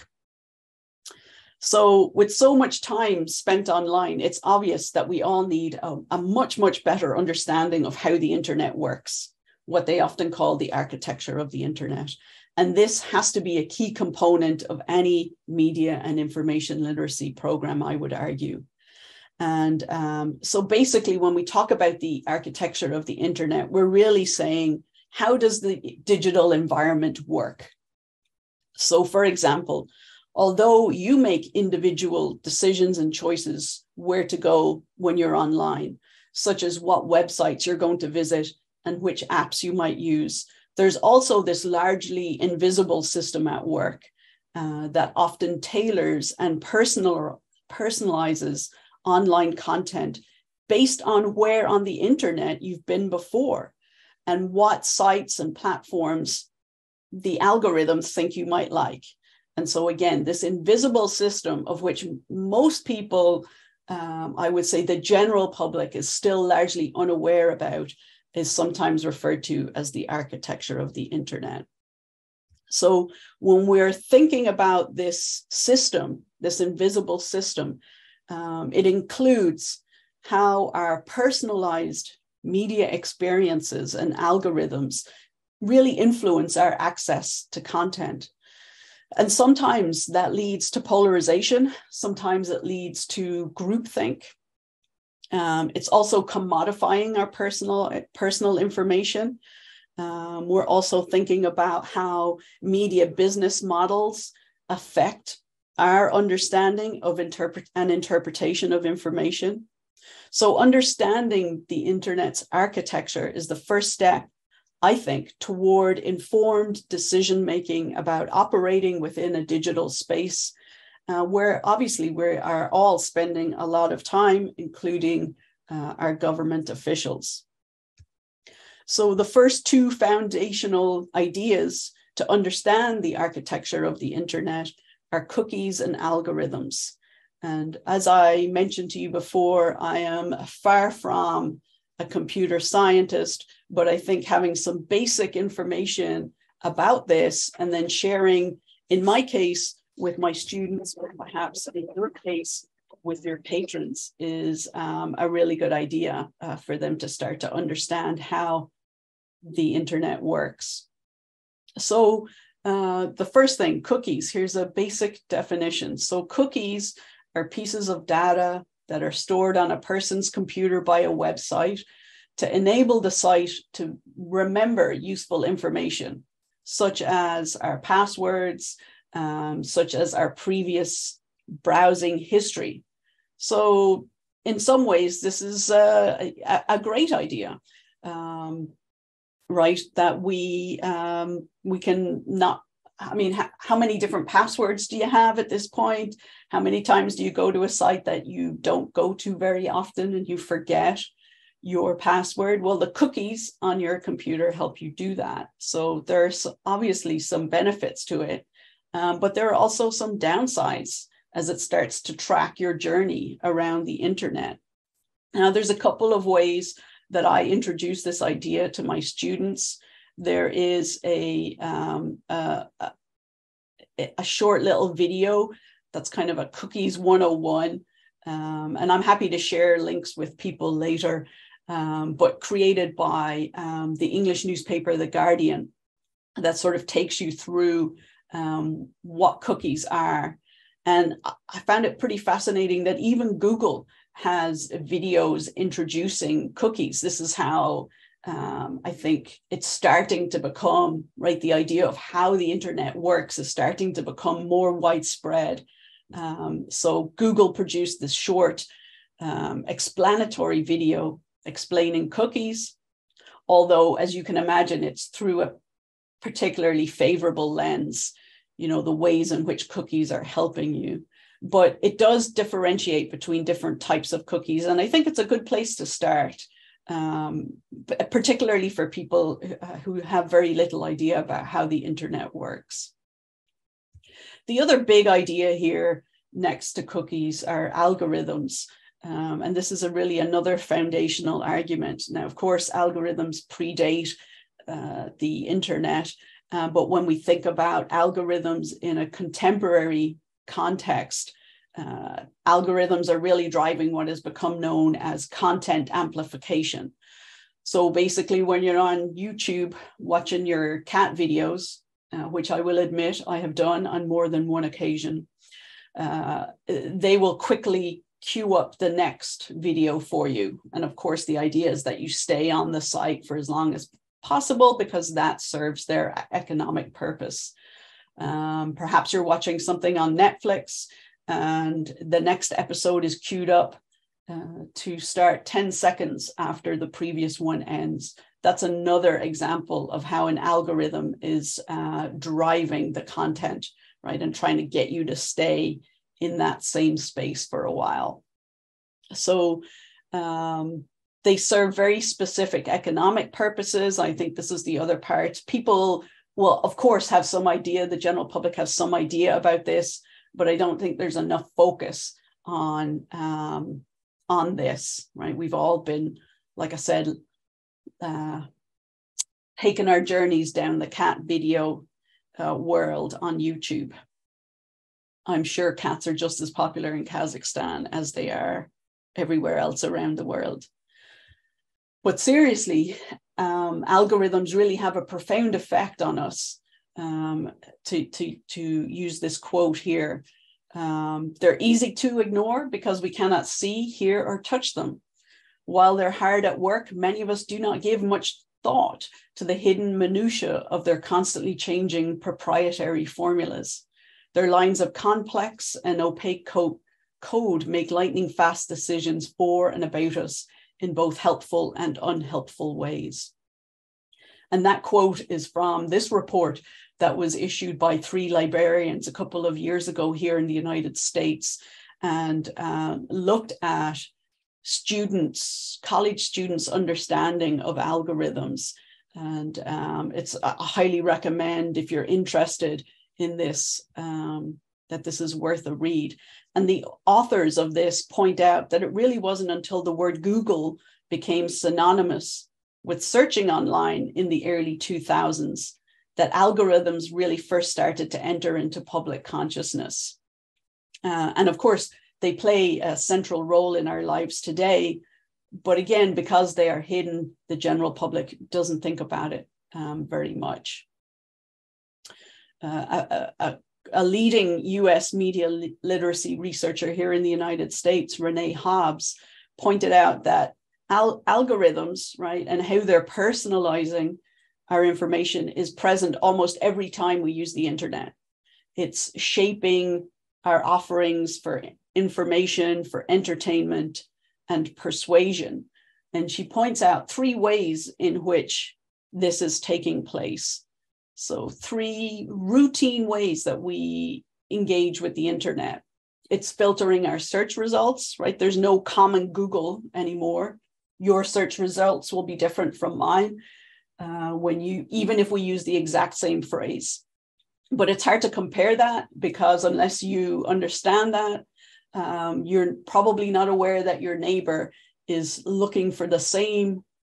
Speaker 3: So with so much time spent online, it's obvious that we all need a, a much, much better understanding of how the internet works, what they often call the architecture of the internet. And this has to be a key component of any media and information literacy program, I would argue. And um, so basically, when we talk about the architecture of the internet, we're really saying, how does the digital environment work? So for example, although you make individual decisions and choices where to go when you're online, such as what websites you're going to visit and which apps you might use, there's also this largely invisible system at work uh, that often tailors and personal, personalizes online content based on where on the internet you've been before and what sites and platforms the algorithms think you might like. And so again, this invisible system of which most people, um, I would say the general public, is still largely unaware about, is sometimes referred to as the architecture of the internet. So when we're thinking about this system, this invisible system, um, it includes how our personalized media experiences and algorithms really influence our access to content. And sometimes that leads to polarization. Sometimes it leads to groupthink. Um, it's also commodifying our personal, personal information. Um, we're also thinking about how media business models affect our understanding of interpret and interpretation of information. So understanding the internet's architecture is the first step, I think, toward informed decision-making about operating within a digital space, uh, where obviously we are all spending a lot of time, including uh, our government officials. So the first two foundational ideas to understand the architecture of the internet are cookies and algorithms. And as I mentioned to you before, I am far from a computer scientist, but I think having some basic information about this and then sharing, in my case, with my students, or perhaps in your case, with your patrons, is um, a really good idea uh, for them to start to understand how the internet works. So uh, the first thing, cookies, here's a basic definition. So cookies are pieces of data that are stored on a person's computer by a website to enable the site to remember useful information, such as our passwords, um, such as our previous browsing history. So in some ways, this is a, a, a great idea, um, right? That we, um, we can not, I mean, ha- how many different passwords do you have at this point? How many times do you go to a site that you don't go to very often and you forget your password? Well, the cookies on your computer help you do that. So there's obviously some benefits to it, um, but there are also some downsides as it starts to track your journey around the internet. Now, there's a couple of ways that I introduce this idea to my students. There is a, um, a, a short little video that's kind of a cookies one oh one. Um, and I'm happy to share links with people later, um, but created by um, the English newspaper, The Guardian, that sort of takes you through um, what cookies are. And I found it pretty fascinating that even Google has videos introducing cookies. This is how um, I think it's starting to become, right, the idea of how the internet works is starting to become more widespread. Um, so Google produced this short um, explanatory video explaining cookies, although, as you can imagine, it's through a particularly favorable lens, you know, the ways in which cookies are helping you. But it does differentiate between different types of cookies. And I think it's a good place to start, um, particularly for people who have very little idea about how the internet works. The other big idea here next to cookies are algorithms. Um, and this is a really another foundational argument. Now, of course, algorithms predate uh, the internet. Uh, but when we think about algorithms in a contemporary context, uh, algorithms are really driving what has become known as content amplification. So basically, when you're on YouTube watching your cat videos, uh, which I will admit I have done on more than one occasion, uh, they will quickly queue up the next video for you. And of course, the idea is that you stay on the site for as long as possible because that serves their economic purpose. Um, perhaps you're watching something on Netflix and the next episode is queued up uh, to start ten seconds after the previous one ends. That's another example of how an algorithm is uh, driving the content, right, and trying to get you to stay in that same space for a while. So um, they serve very specific economic purposes. I think this is the other part. People will, of course, have some idea, the general public has some idea about this, but I don't think there's enough focus on, um, on this, right? We've all been, like I said, uh, taking our journeys down the cat video uh, world on YouTube. I'm sure cats are just as popular in Kazakhstan as they are everywhere else around the world. But seriously, um, algorithms really have a profound effect on us. Um, to, to, to use this quote here, um, they're easy to ignore because we cannot see, hear, or touch them. While they're hard at work, many of us do not give much thought to the hidden minutiae of their constantly changing proprietary formulas. Their lines of complex and opaque co- code make lightning fast decisions for and about us in both helpful and unhelpful ways. And that quote is from this report that was issued by three librarians a couple of years ago here in the United States, and uh, looked at students, college students' understanding of algorithms. And um, it's I highly recommend, if you're interested in this, um, that this is worth a read. And the authors of this point out that it really wasn't until the word Google became synonymous with searching online in the early two thousands that algorithms really first started to enter into public consciousness. Uh, and of course, they play a central role in our lives today. But again, because they are hidden, the general public doesn't think about it um, very much. Uh, a, a, a leading U S media li- literacy researcher here in the United States, Renee Hobbs, pointed out that al- algorithms, right, and how they're personalizing our information is present almost every time we use the internet. It's shaping our offerings for information, for entertainment, and persuasion. And she points out three ways in which this is taking place. So three routine ways that we engage with the internet. It's filtering our search results, right? There's no common Google anymore. Your search results will be different from mine uh, when you, even if we use the exact same phrase. But it's hard to compare that because unless you understand that, um, you're probably not aware that your neighbor is looking for the same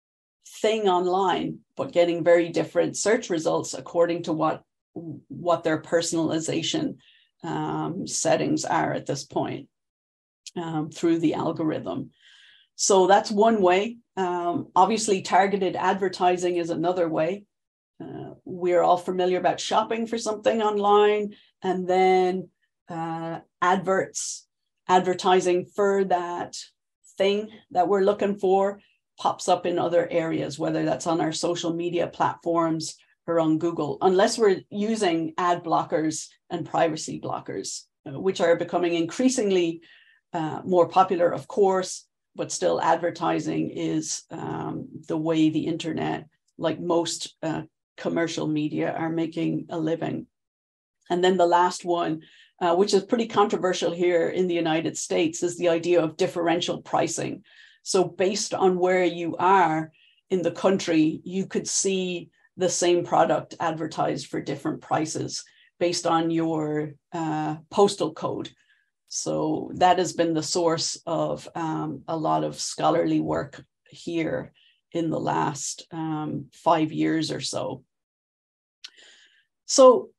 Speaker 3: thing online, but getting very different search results according to what, what their personalization um, settings are at this point um, through the algorithm. So that's one way. Um, obviously, targeted advertising is another way. Uh, we're all familiar about shopping for something online, and then uh, adverts, advertising for that thing that we're looking for pops up in other areas, whether that's on our social media platforms or on Google, unless we're using ad blockers and privacy blockers, uh, which are becoming increasingly uh, more popular, of course, but still advertising is um, the way the internet, like most uh, commercial media, are making a living. And then the last one, uh, which is pretty controversial here in the United States, is the idea of differential pricing. So based on where you are in the country, you could see the same product advertised for different prices based on your uh, postal code. So that has been the source of um, a lot of scholarly work here in the last um, five years or so. So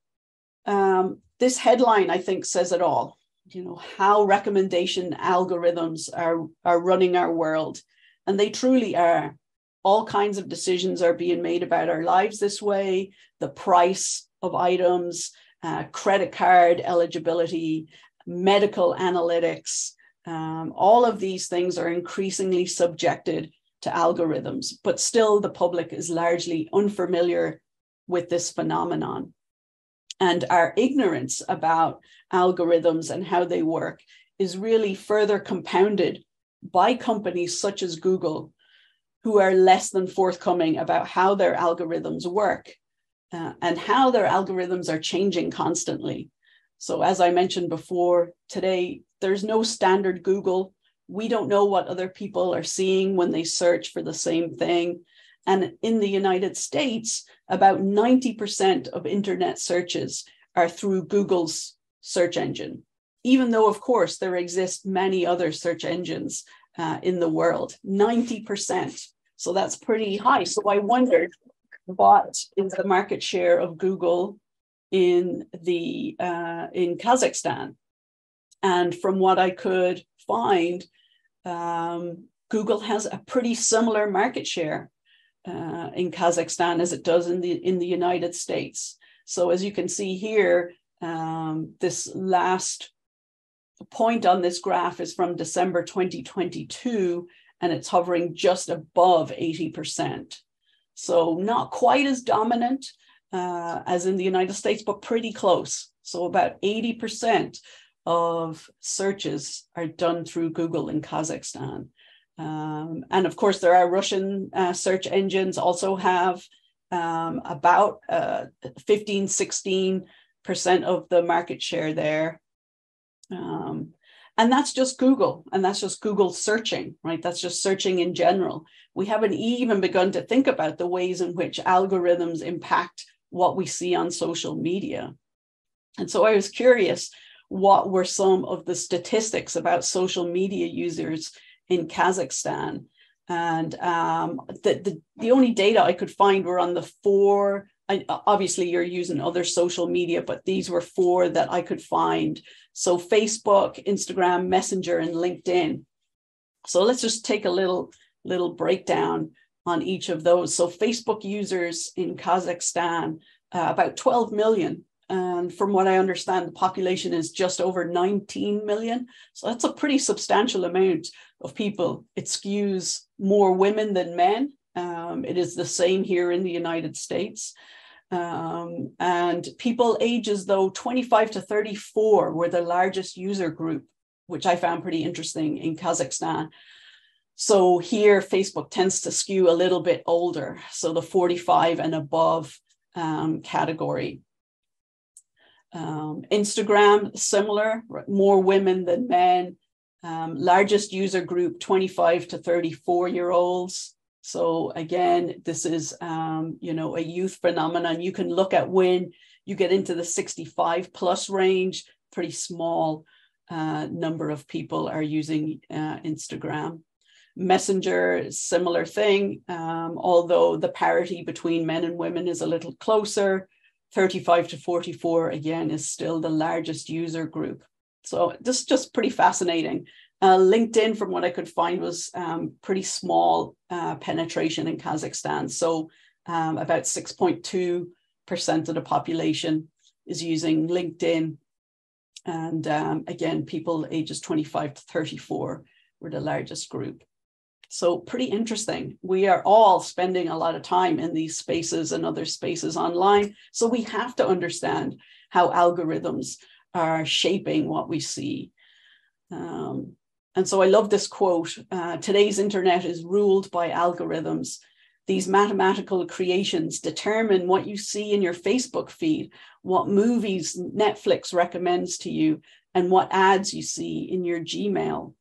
Speaker 3: um, this headline, I think, says it all. You know, how recommendation algorithms are, are running our world. And they truly are. All kinds of decisions are being made about our lives this way, the price of items, uh, credit card eligibility, medical analytics. Um, all of these things are increasingly subjected to algorithms, but still the public is largely unfamiliar with this phenomenon. And our ignorance about algorithms and how they work is really further compounded by companies such as Google, who are less than forthcoming about how their algorithms work uh, and how their algorithms are changing constantly. So as I mentioned before, today, there's no standard Google. We don't know what other people are seeing when they search for the same thing. And in the United States, about ninety percent of internet searches are through Google's search engine, even though, of course, there exist many other search engines uh, in the world, ninety percent. So that's pretty high. So I wondered, what is the market share of Google in the uh, in Kazakhstan? And from what I could find, um, Google has a pretty similar market share uh, in Kazakhstan as it does in the in the United States. So as you can see here, um, this last point on this graph is from December twenty twenty-two, and it's hovering just above eighty percent. So not quite as dominant uh, as in the United States, but pretty close. So about eighty percent of searches are done through Google in Kazakhstan. Um, and of course, there are Russian uh, search engines also have um, about uh, fifteen, sixteen percent of the market share there. Um, and that's just Google, and that's just Google searching, right? That's just searching in general. We haven't even begun to think about the ways in which algorithms impact what we see on social media. And so I was curious, what were some of the statistics about social media users in Kazakhstan? And um, the, the, the only data I could find were on the four, I, obviously you're using other social media, but these were four that I could find. So Facebook, Instagram, Messenger, and LinkedIn. So let's just take a little, little breakdown on each of those. So Facebook users in Kazakhstan, uh, about twelve million. And from what I understand, the population is just over nineteen million. So that's a pretty substantial amount of people. It skews more women than men. Um, it is the same here in the United States. Um, and people ages though twenty-five to thirty-four were the largest user group, which I found pretty interesting in Kazakhstan. So here Facebook tends to skew a little bit older. So the forty-five and above um, category. Um, Instagram, similar, more women than men. Um, largest user group, twenty-five to thirty-four year olds. So again, this is, um, you know, a youth phenomenon. You can look at when you get into the sixty-five plus range, pretty small uh, number of people are using uh, Instagram. Messenger, similar thing, um, although the parity between men and women is a little closer. thirty-five to forty-four, again, is still the largest user group. So this is just pretty fascinating. Uh, LinkedIn, from what I could find, was um, pretty small uh, penetration in Kazakhstan. So um, about six point two percent of the population is using LinkedIn. And um, again, people ages twenty-five to thirty-four were the largest group. So pretty interesting. We are all spending a lot of time in these spaces and other spaces online. So we have to understand how algorithms are shaping what we see. Um, and so I love this quote, uh, today's internet is ruled by algorithms. These mathematical creations determine what you see in your Facebook feed, what movies Netflix recommends to you, and what ads you see in your Gmail.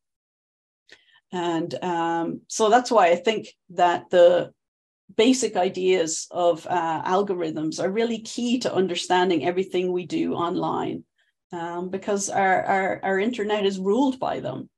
Speaker 3: And um, so that's why I think that the basic ideas of uh, algorithms are really key to understanding everything we do online, um, because our, our, our internet is ruled by them.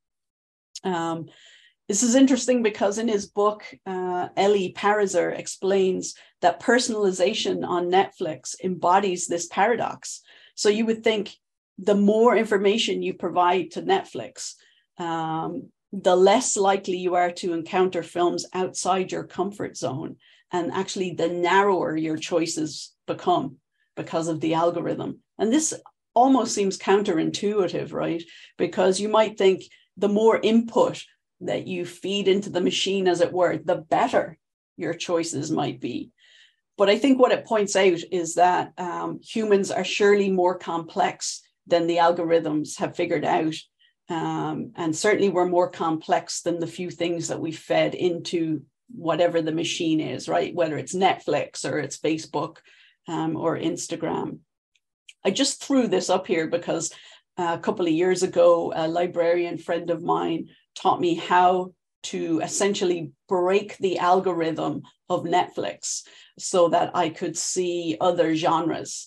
Speaker 3: Um, this is interesting because in his book, uh, Eli Pariser explains that personalization on Netflix embodies this paradox. So you would think the more information you provide to Netflix, um, the less likely you are to encounter films outside your comfort zone. And actually, the narrower your choices become because of the algorithm. And this almost seems counterintuitive, right? Because you might think the more input that you feed into the machine, as it were, the better your choices might be. But I think what it points out is that um, humans are surely more complex than the algorithms have figured out. Um, and certainly we're more complex than the few things that we fed into whatever the machine is, right? Whether it's Netflix or it's Facebook um, or Instagram. I just threw this up here because uh, a couple of years ago, a librarian friend of mine taught me how to essentially break the algorithm of Netflix so that I could see other genres.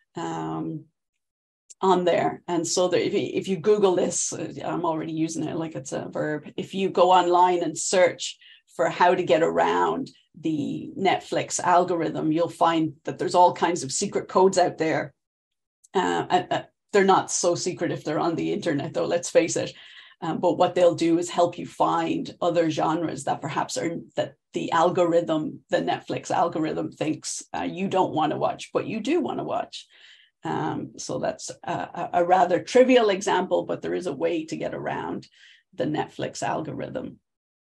Speaker 3: Um, on there. And so that if you, if you Google this, I'm already using it like it's a verb. If you go online and search for how to get around the Netflix algorithm, you'll find that there's all kinds of secret codes out there. Uh, uh, they're not so secret if they're on the internet, though, let's face it. Um, but what they'll do is help you find other genres that perhaps are that the algorithm, the Netflix algorithm thinks uh, you don't want to watch, but you do want to watch. Um, so that's a, a rather trivial example, but there is a way to get around the Netflix algorithm.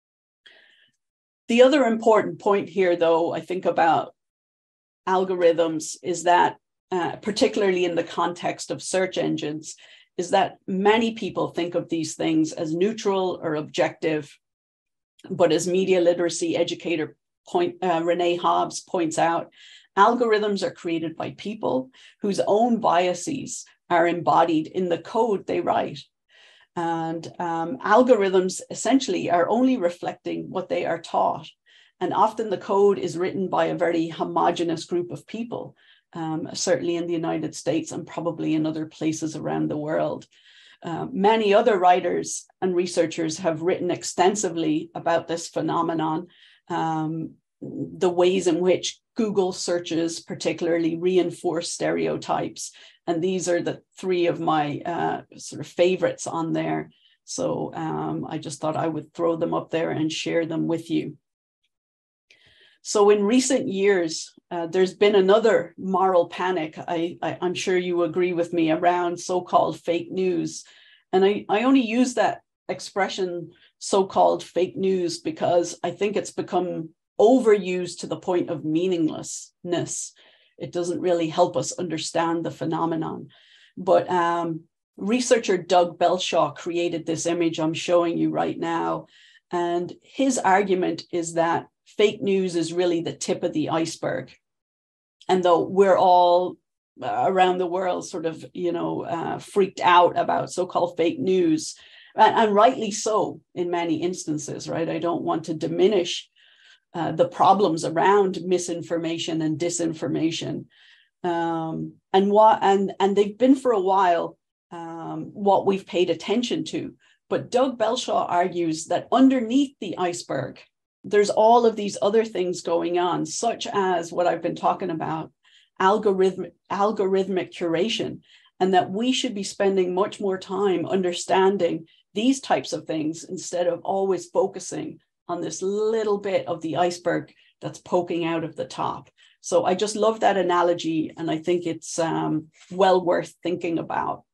Speaker 3: The other important point here, though, I think about algorithms is that, uh, particularly in the context of search engines, is that many people think of these things as neutral or objective. But as media literacy educator point, uh, Renee Hobbs points out, algorithms are created by people whose own biases are embodied in the code they write. And um, algorithms essentially are only reflecting what they are taught. And often the code is written by a very homogeneous group of people, um, certainly in the United States and probably in other places around the world. Uh, many other writers and researchers have written extensively about this phenomenon, um, the ways in which Google searches particularly reinforce stereotypes. And these are the three of my uh, sort of favorites on there. So um, I just thought I would throw them up there and share them with you. So in recent years, uh, there's been another moral panic, I, I, I'm sure you agree with me, around so-called fake news. And I, I only use that expression, so-called fake news, because I think it's become overused to the point of meaninglessness. It doesn't really help us understand the phenomenon. But um, researcher Doug Belshaw created this image I'm showing you right now. And his argument is that fake news is really the tip of the iceberg. And though we're all uh, around the world sort of, you know, uh, freaked out about so-called fake news, and, and rightly so in many instances, right? I don't want to diminish uh, the problems around misinformation and disinformation. Um, and, what, and, and they've been for a while um, what we've paid attention to. But Doug Belshaw argues that underneath the iceberg, there's all of these other things going on, such as what I've been talking about, algorithmic, algorithmic curation, and that we should be spending much more time understanding these types of things instead of always focusing on this little bit of the iceberg that's poking out of the top. So I just love that analogy, and I think it's um, well worth thinking about.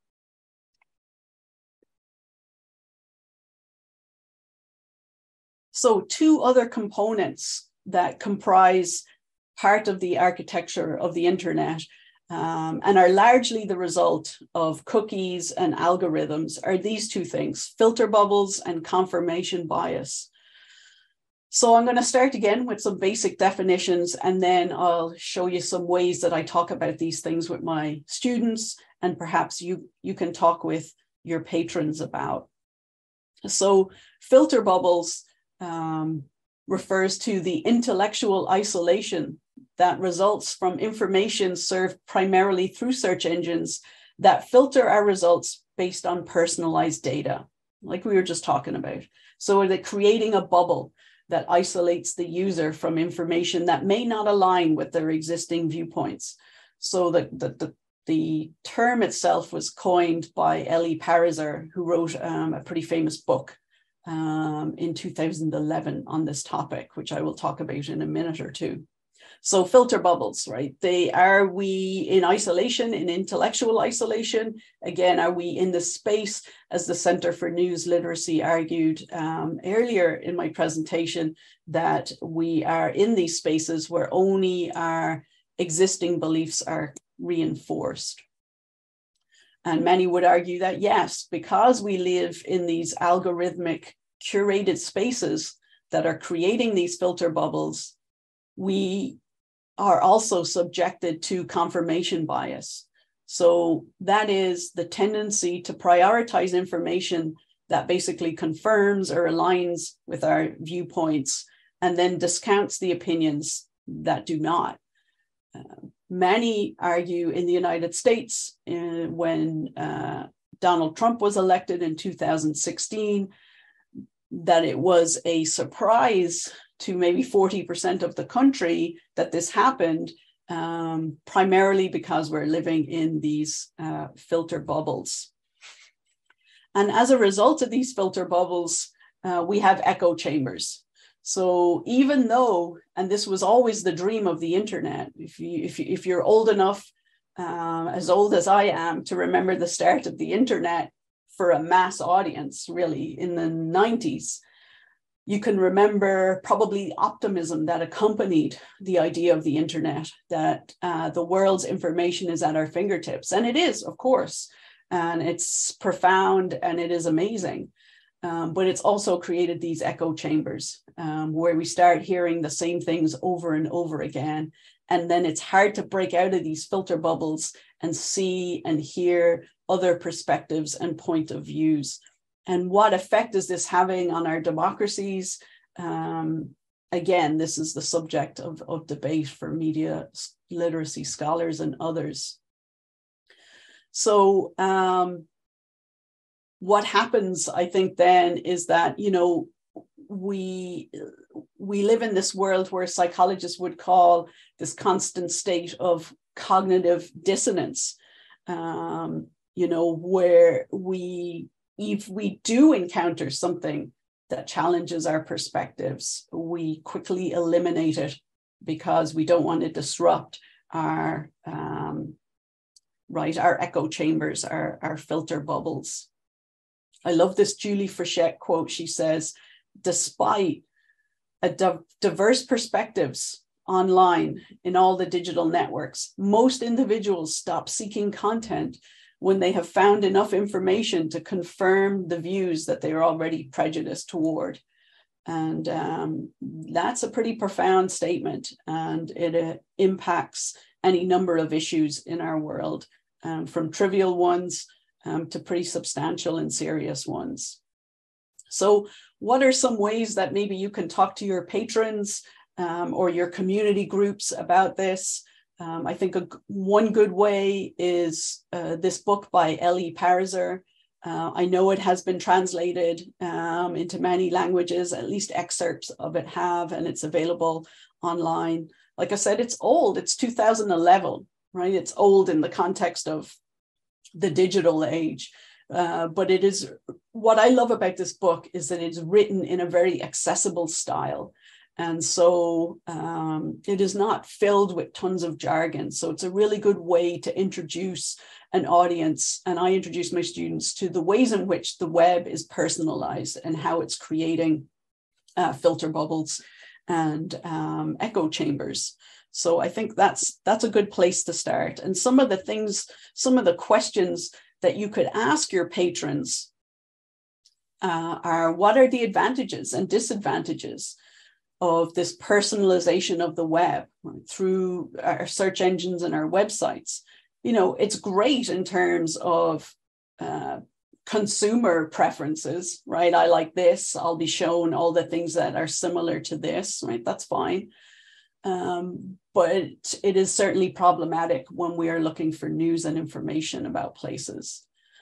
Speaker 3: So two other components that comprise part of the architecture of the internet um, and are largely the result of cookies and algorithms are these two things, filter bubbles and confirmation bias. So I'm going to start again with some basic definitions, and then I'll show you some ways that I talk about these things with my students, and perhaps you, you can talk with your patrons about. So filter bubbles um, refers to the intellectual isolation that results from information served primarily through search engines that filter our results based on personalized data, like we were just talking about. So they're creating a bubble that isolates the user from information that may not align with their existing viewpoints. So the, the, the, the term itself was coined by Elie Pariser, who wrote um, a pretty famous book um, in two thousand eleven on this topic, which I will talk about in a minute or two. So filter bubbles, right? They are we in isolation, in intellectual isolation? Again, are we in the space, as the Center for News Literacy argued um, earlier in my presentation, that we are in these spaces where only our existing beliefs are reinforced? And many would argue that yes, because we live in these algorithmic curated spaces that are creating these filter bubbles, we are also subjected to confirmation bias. So that is the tendency to prioritize information that basically confirms or aligns with our viewpoints and then discounts the opinions that do not. Uh, many argue in the United States uh, when uh, Donald Trump was elected in two thousand sixteen, that it was a surprise to maybe forty percent of the country that this happened, um, primarily because we're living in these uh, filter bubbles. And as a result of these filter bubbles, uh, we have echo chambers. So even though, and this was always the dream of the internet, if, you, if, you, if you're old enough, uh, as old as I am, to remember the start of the internet for a mass audience, really, in the nineties, you can remember probably optimism that accompanied the idea of the internet, that uh, the world's information is at our fingertips. And it is, of course, and it's profound and it is amazing. Um, but it's also created these echo chambers um, where we start hearing the same things over and over again. And then it's hard to break out of these filter bubbles and see and hear other perspectives and point of views. And what effect is this having on our democracies? Um, again, this is the subject of, of debate for media literacy scholars and others. So um, what happens, I think, then is that, you know, we, we live in this world where psychologists would call this constant state of cognitive dissonance, um, you know, where we, if we do encounter something that challenges our perspectives, we quickly eliminate it because we don't want to disrupt our, um, right, our echo chambers, our, our filter bubbles. I love this Julie Frechette quote. She says, despite a di- diverse perspectives online in all the digital networks, most individuals stop seeking content when they have found enough information to confirm the views that they are already prejudiced toward. And um, that's a pretty profound statement, and it uh, impacts any number of issues in our world, um, from trivial ones um, to pretty substantial and serious ones. So what are some ways that maybe you can talk to your patrons um, or your community groups about this? Um, I think a, one good way is uh, this book by Elie Pariser, Uh, I know it has been translated um, into many languages, at least excerpts of it have, and it's available online. Like I said, it's old, it's two thousand eleven, right? It's old in the context of the digital age. Uh, but it is, what I love about this book is that it's written in a very accessible style. And so um, it is not filled with tons of jargon. So it's a really good way to introduce an audience. And I introduce my students to the ways in which the web is personalized and how it's creating uh, filter bubbles and um, echo chambers. So I think that's that's a good place to start. And some of the things, some of the questions that you could ask your patrons uh, are, what are the advantages and disadvantages of this personalization of the web, right, through our search engines and our websites? You know, it's great in terms of uh, consumer preferences, right? I like this, I'll be shown all the things that are similar to this, right? That's fine. Um, but it, it is certainly problematic when we are looking for news and information about places.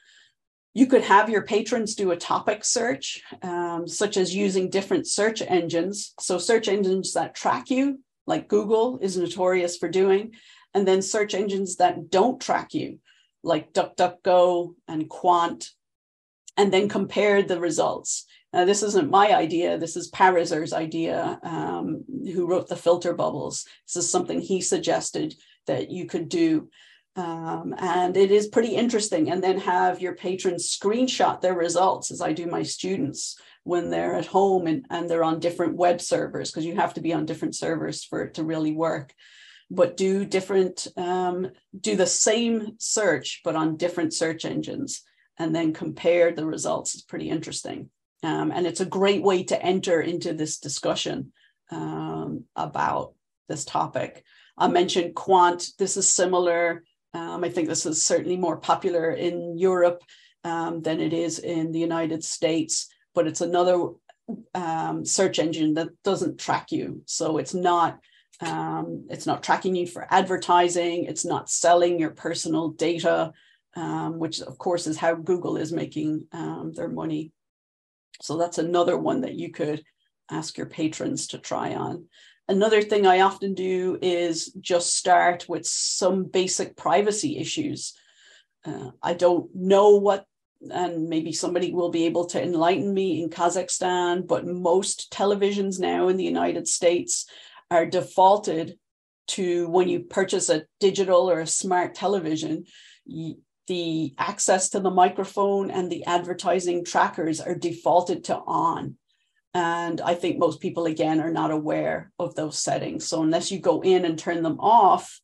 Speaker 3: You could have your patrons do a topic search, um, such as using different search engines. So search engines that track you, like Google is notorious for doing, and then search engines that don't track you, like DuckDuckGo and Quant, and then compare the results. Now, this isn't my idea. This is Parizer's idea, um, who wrote the filter bubbles. This is something he suggested that you could do. Um, and it is pretty interesting. And then have your patrons screenshot their results, as I do my students when they're at home and, and they're on different web servers, because you have to be on different servers for it to really work. But do different, um, do the same search, but on different search engines, and then compare the results. It's pretty interesting. Um, and it's a great way to enter into this discussion um, about this topic. I mentioned Quant. This is similar. Um, I think this is certainly more popular in Europe um, than it is in the United States, but it's another um, search engine that doesn't track you. So it's not, um, it's not tracking you for advertising. It's not selling your personal data, um, which of course is how Google is making um, their money. So that's another one that you could ask your patrons to try on. Another thing I often do is just start with some basic privacy issues. Uh, I don't know what, and maybe somebody will be able to enlighten me in Kazakhstan, but most televisions now in the United States are defaulted to, when you purchase a digital or a smart television, you, the access to the microphone and the advertising trackers are defaulted to on. And I think most people, again, are not aware of those settings. So unless you go in and turn them off,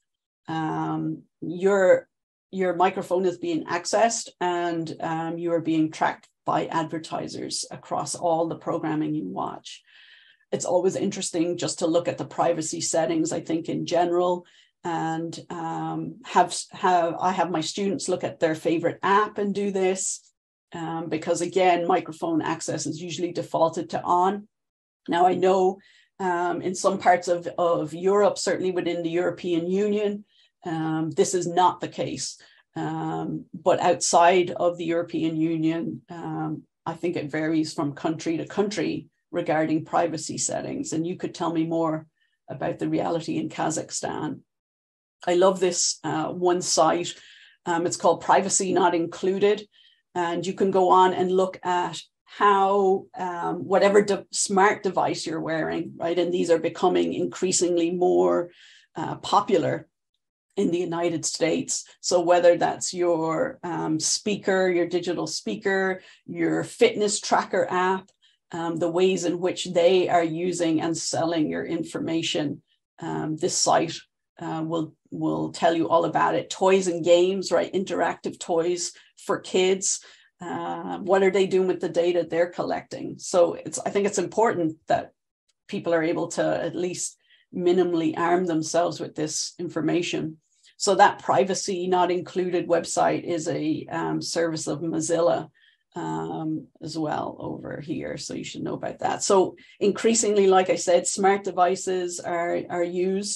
Speaker 3: um, your, your microphone is being accessed and um, you are being tracked by advertisers across all the programming you watch. It's always interesting just to look at the privacy settings, I think, in general. And um, have, have I have my students look at their favorite app and do this, um, because again, microphone access is usually defaulted to on. Now I know um, in some parts of, of Europe, certainly within the European Union, um, this is not the case. Um, but outside of the European Union, um, I think it varies from country to country regarding privacy settings. And you could tell me more about the reality in Kazakhstan. I love this uh, one site. Um, it's called Privacy Not Included. And you can go on and look at how um, whatever de- smart device you're wearing, right? And these are becoming increasingly more uh, popular in the United States. So whether that's your um, speaker, your digital speaker, your fitness tracker app, um, the ways in which they are using and selling your information, um, this site Uh, will will tell you all about it. Toys and games, right? Interactive toys for kids. Uh, what are they doing with the data they're collecting? So it's I think it's important that people are able to at least minimally arm themselves with this information. So that Privacy Not Included website is a um, service of Mozilla um, as well over here. So you should know about that. So increasingly, like I said, smart devices are, are used.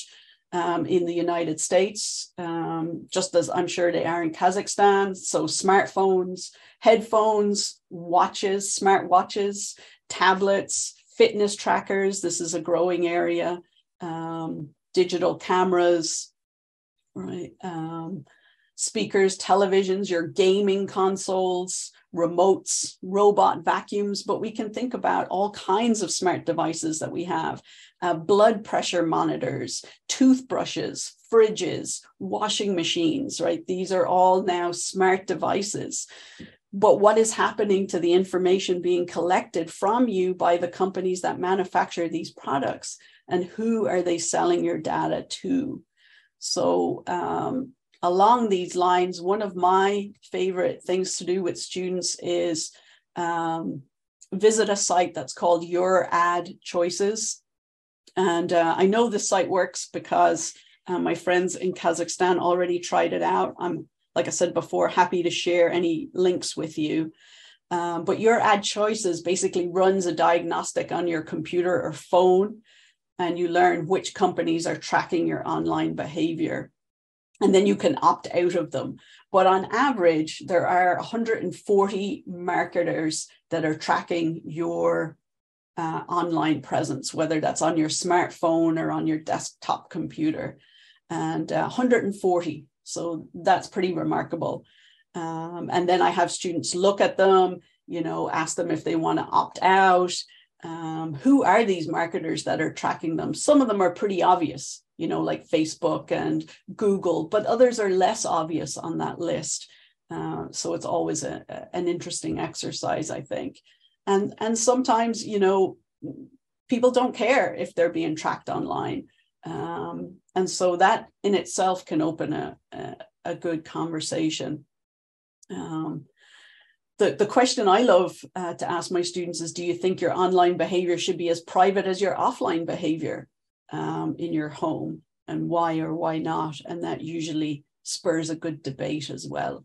Speaker 3: um, in the United States, um, just as I'm sure they are in Kazakhstan. So smartphones, headphones, watches, smart watches, tablets, fitness trackers. This is a growing area. Um, digital cameras, right? Um, speakers, televisions, your gaming consoles, remotes, robot vacuums, but we can think about all kinds of smart devices that we have. Uh, blood pressure monitors, toothbrushes, fridges, washing machines, right? These are all now smart devices. But what is happening to the information being collected from you by the companies that manufacture these products? And who are they selling your data to? So um, along these lines, one of my favorite things to do with students is um, visit a site that's called Your Ad Choices. And uh, I know this site works because uh, my friends in Kazakhstan already tried it out. I'm, like I said before, happy to share any links with you. Um, but Your Ad Choices basically runs a diagnostic on your computer or phone, and you learn which companies are tracking your online behavior. And then you can opt out of them. But on average, there are one hundred forty marketers that are tracking your uh, online presence, whether that's on your smartphone or on your desktop computer, and uh, one hundred forty. So that's pretty remarkable. Um, and then I have students look at them, you know, ask them if they want to opt out. Um, who are these marketers that are tracking them? Some of them are pretty obvious, you know, like Facebook and Google, but others are less obvious on that list. Uh, so it's always a, a, an interesting exercise, I think. And, and sometimes, you know, people don't care if they're being tracked online. Um, and so that in itself can open a, a, a good conversation. Um, The, the question I love uh, to ask my students is, do you think your online behavior should be as private as your offline behavior um, in your home? And why or why not? And that usually spurs a good debate as well.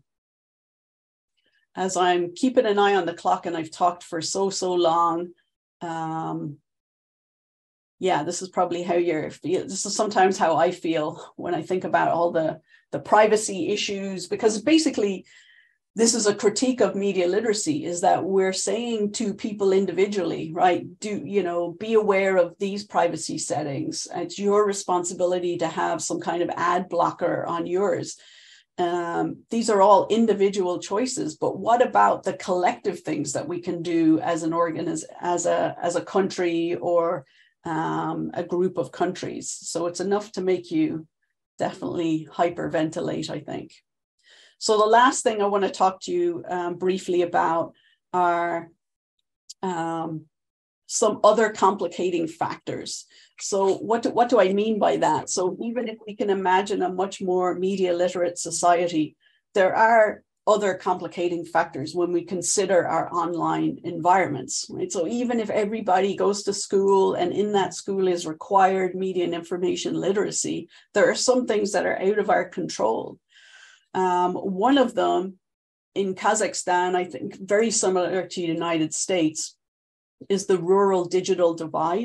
Speaker 3: As I'm keeping an eye on the clock and I've talked for so, so long, um, yeah, this is probably how you're feel. This is sometimes how I feel when I think about all the, the privacy issues, because basically, this is a critique of media literacy, is that we're saying to people individually, right, do, you know, be aware of these privacy settings. It's your responsibility to have some kind of ad blocker on yours. Um, these are all individual choices, but what about the collective things that we can do as an organism, as a, as a country or um, a group of countries? So it's enough to make you definitely hyperventilate, I think. So the last thing I want to talk to you um, briefly about are um, some other complicating factors. So what do, what do I mean by that? So even if we can imagine a much more media literate society, there are other complicating factors when we consider our online environments, right? So even if everybody goes to school and in that school is required media and information literacy, there are some things that are out of our control. Um, one of them in Kazakhstan, I think very similar to the United States, is the rural digital divide.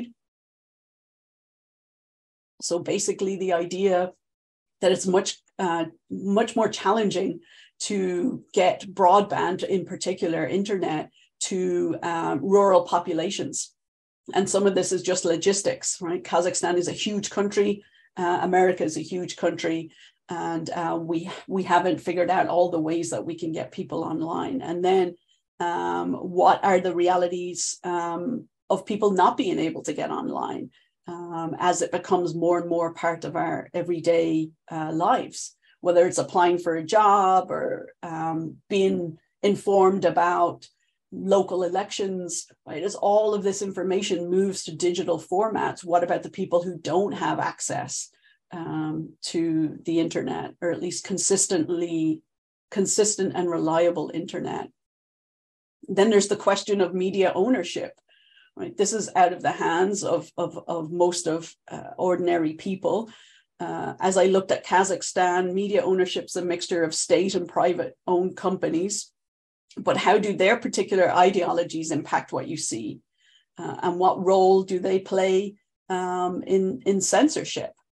Speaker 3: So basically the idea that it's much, uh, much more challenging to get broadband, in particular internet, to um, rural populations. And some of this is just logistics, right? Kazakhstan is a huge country. Uh, America is a huge country. And uh, we we haven't figured out all the ways that we can get people online. And then um, what are the realities um, of people not being able to get online um, as it becomes more and more part of our everyday uh, lives, whether it's applying for a job or um, being informed about local elections, right? As all of this information moves to digital formats, what about the people who don't have access Um, to the internet, or at least consistently consistent and reliable internet? Then there's the question of media ownership, right? This is out of the hands of, of, of most of uh, ordinary people. Uh, as I looked at Kazakhstan, media ownership is a mixture of state and private owned companies, but how do their particular ideologies impact what you see? Uh, and what role do they play um, in, in censorship?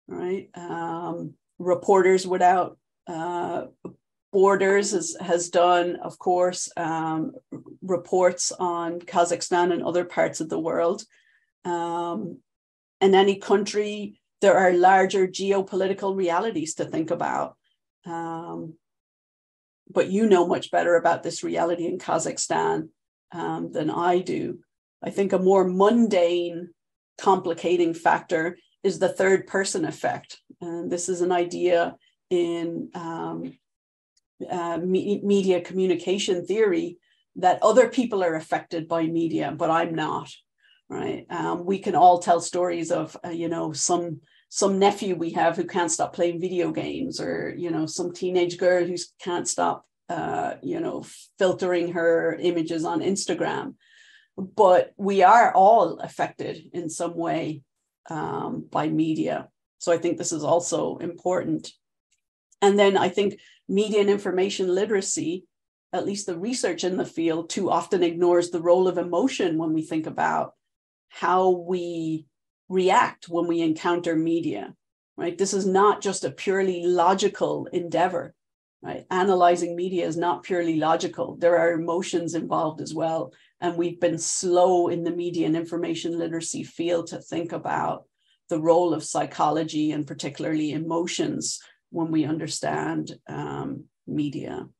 Speaker 3: right? Um, Reporters Without uh, Borders has, has done, of course, um, reports on Kazakhstan and other parts of the world. Um, in any country, there are larger geopolitical realities to think about. Um, but you know much better about this reality in Kazakhstan um, than I do. I think a more mundane complicating factor is the third person effect. And this is an idea in um, uh, me media communication theory, that other people are affected by media, but I'm not, right? Um, we can all tell stories of, uh, you know, some some nephew we have who can't stop playing video games, or, you know, some teenage girl who can't stop, uh, you know, filtering her images on Instagram. But we are all affected in some way um, by media. So I think this is also important. And then I think media and information literacy, at least the research in the field, too often ignores the role of emotion when we think about how we react when we encounter media, right? This is not just a purely logical endeavor, right? Analyzing media is not purely logical. There are emotions involved as well. And we've been slow in the media and information literacy field to think about the role of psychology and particularly emotions when we understand um, media.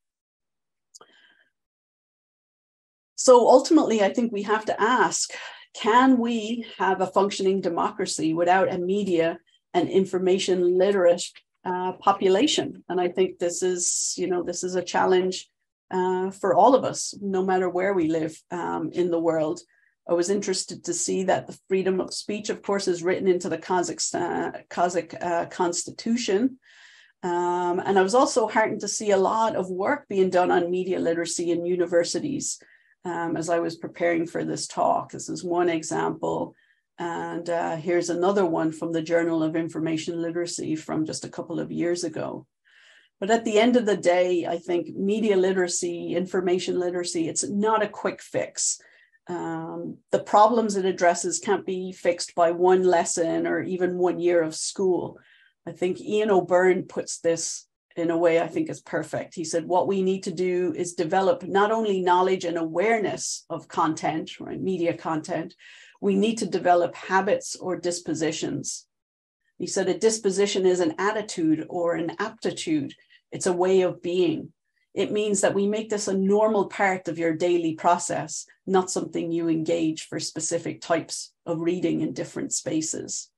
Speaker 3: So ultimately, I think we have to ask, can we have a functioning democracy without a media and information literate uh, population? And I think this is, you know, this is a challenge uh, for all of us, no matter where we live um, in the world. I was interested to see that the freedom of speech, of course, is written into the Kazakhstan, Kazakh uh, constitution. Um, and I was also heartened to see a lot of work being done on media literacy in universities um, as I was preparing for this talk. This is one example. And uh, here's another one from the Journal of Information Literacy from just a couple of years ago. But at the end of the day, I think media literacy, information literacy, it's not a quick fix. Um, the problems it addresses can't be fixed by one lesson or even one year of school. I think Ian O'Byrne puts this in a way I think is perfect. He said, what we need to do is develop not only knowledge and awareness of content, right, media content, we need to develop habits or dispositions. He said a disposition is an attitude or an aptitude. It's a way of being. It means that we make this a normal part of your daily process, not something you engage for specific types of reading in different spaces.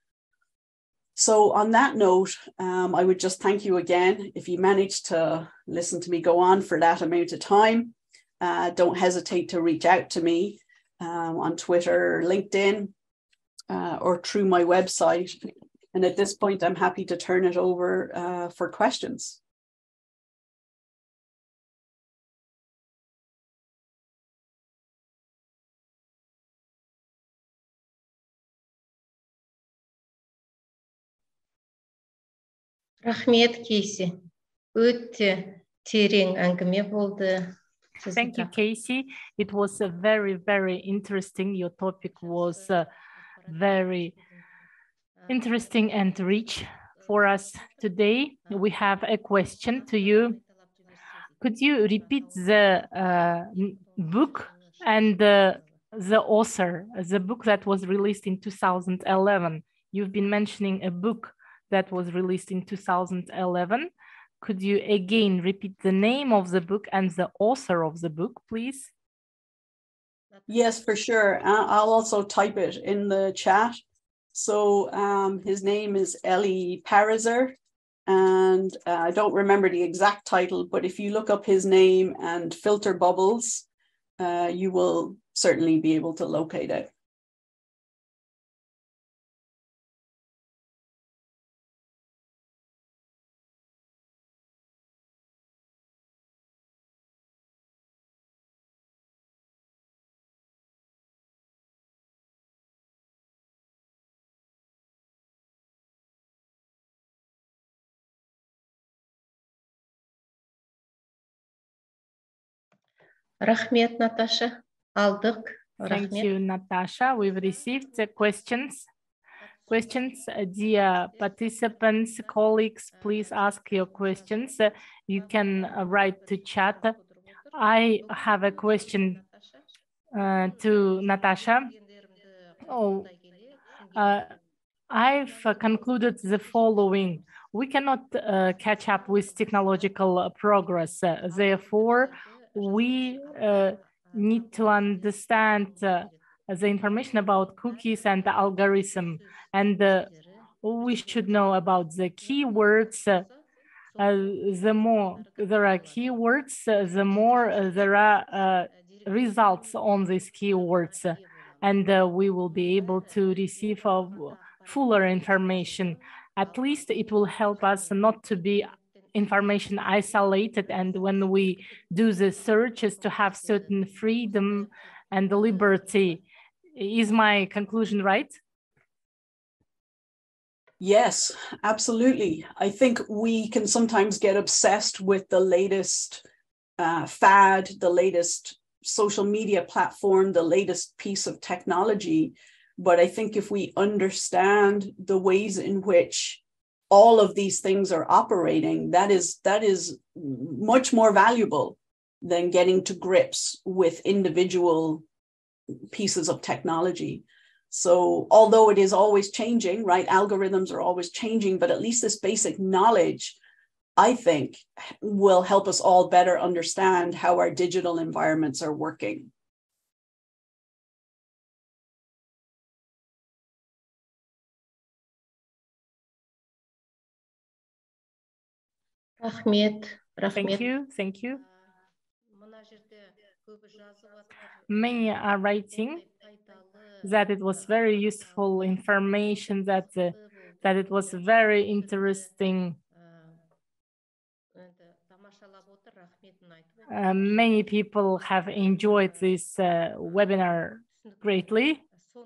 Speaker 3: So on that note, um, I would just thank you again. If you managed to listen to me go on for that amount of time, uh, don't hesitate to reach out to me um, on Twitter or LinkedIn uh, or through my website. And at this point, I'm happy to turn it over uh, for questions.
Speaker 1: Рахмет, Кейси. Өте терең әңгіме болды.
Speaker 2: Thank you, Casey. It was a very, very interesting. Your topic was uh, very interesting and rich for us today. We have a question to you. Could you repeat the uh, book and the, the author, the book that was released in two thousand eleven? You've been mentioning a book that was released in two thousand eleven. Could you again repeat the name of the book and the author of the book, please?
Speaker 3: Yes, for sure. I'll also type it in the chat. So um, his name is Eli Pariser, and uh, I don't remember the exact title, but if you look up his name and filter bubbles, uh, you will certainly be able to locate it.
Speaker 1: Рахмет, Наташа. Алдық.
Speaker 2: Thank you, Natasha. We've received the questions. questions. Uh, dear participants, colleagues, please ask your questions. Uh, you can uh, write to chat. I have a question uh, to Natasha. Oh, uh, I've uh, concluded the following. We cannot uh, catch up with technological uh, progress. Uh, therefore, we uh, need to understand uh, the information about cookies and the algorithm. And uh, we should know about the keywords. Uh, uh, the more there are keywords, uh, the more uh, there are uh, results on these keywords. And uh, we will be able to receive uh, fuller information. At least it will help us not to be information isolated, and when we do the searches, to have certain freedom and liberty. Is my conclusion right?
Speaker 3: Yes, absolutely. I think we can sometimes get obsessed with the latest uh, fad, the latest social media platform, the latest piece of technology. But I think if we understand the ways in which all of these things are operating, that is, that is much more valuable than getting to grips with individual pieces of technology. So although it is always changing, right? Algorithms are always changing, but at least this basic knowledge, I think, will help us all better understand how our digital environments are working.
Speaker 1: Рахмет, рахмет.
Speaker 2: Thank you, thank you. Many are writing that it was very useful information, that uh, that it was very interesting. Uh, many people have enjoyed this uh, webinar greatly.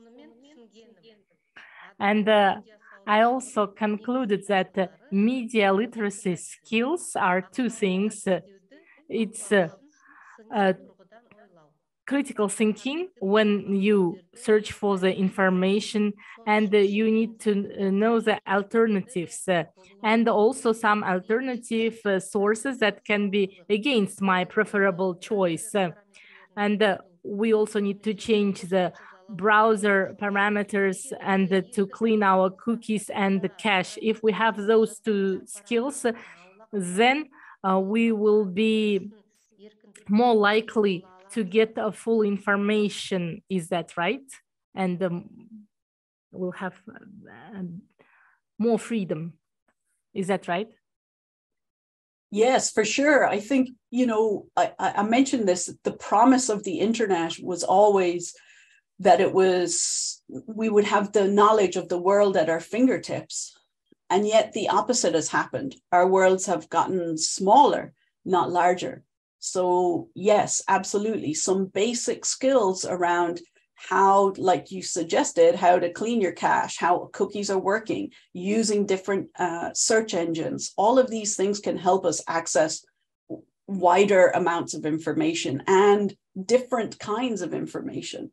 Speaker 2: And uh, I also concluded that uh, media literacy skills are two things. Uh, it's uh, uh, critical thinking when you search for the information, and uh, you need to uh, know the alternatives uh, and also some alternative uh, sources that can be against my preferable choice. Uh, and uh, we also need to change the browser parameters and uh, to clean our cookies and the cache. If we have those two skills, uh, then uh, we will be more likely to get a full information. Is that right? And um, we'll have uh, more freedom. Is that right?
Speaker 3: Yes, for sure. I think, you know, I, I mentioned this, the promise of the internet was always that it was, we would have the knowledge of the world at our fingertips. And yet the opposite has happened. Our worlds have gotten smaller, not larger. So yes, absolutely. Some basic skills around how, like you suggested, how to clean your cache, how cookies are working, using different uh, search engines. All of these things can help us access wider amounts of information and different kinds of information,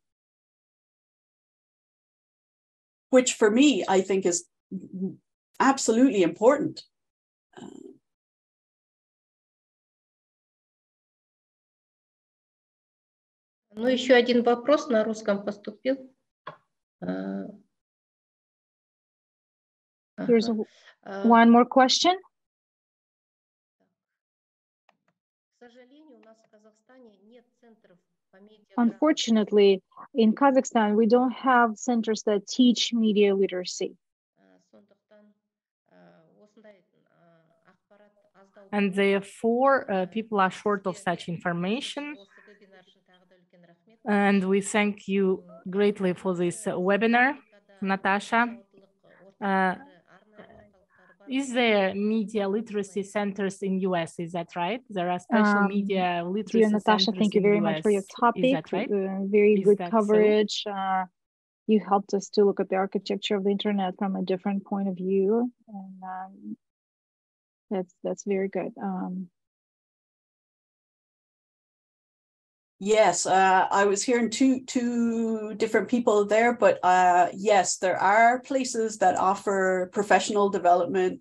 Speaker 3: which for me, I think is absolutely important. Uh,
Speaker 1: Ну, еще один вопрос на русском поступил.
Speaker 4: There's one more question. Unfortunately, in Kazakhstan, we don't have centers that teach media literacy.
Speaker 2: And therefore, uh, people are short of such information. And we thank you greatly for this uh, webinar, Natasha. Uh, is there media literacy centers in U S? Is that right? There are special
Speaker 4: Um,
Speaker 2: media literacy
Speaker 4: dear Natasha,
Speaker 2: centers
Speaker 4: thank you
Speaker 2: in
Speaker 4: very
Speaker 2: U S.
Speaker 4: much for your topic.
Speaker 2: Is that right?
Speaker 4: Uh, very
Speaker 2: is
Speaker 4: good
Speaker 2: that
Speaker 4: coverage.
Speaker 2: So?
Speaker 4: Uh, you helped us to look at the architecture of the internet from a different point of view, and um, that's that's very good. Um,
Speaker 3: Yes, uh, I was hearing two two different people there, but uh, yes, there are places that offer professional development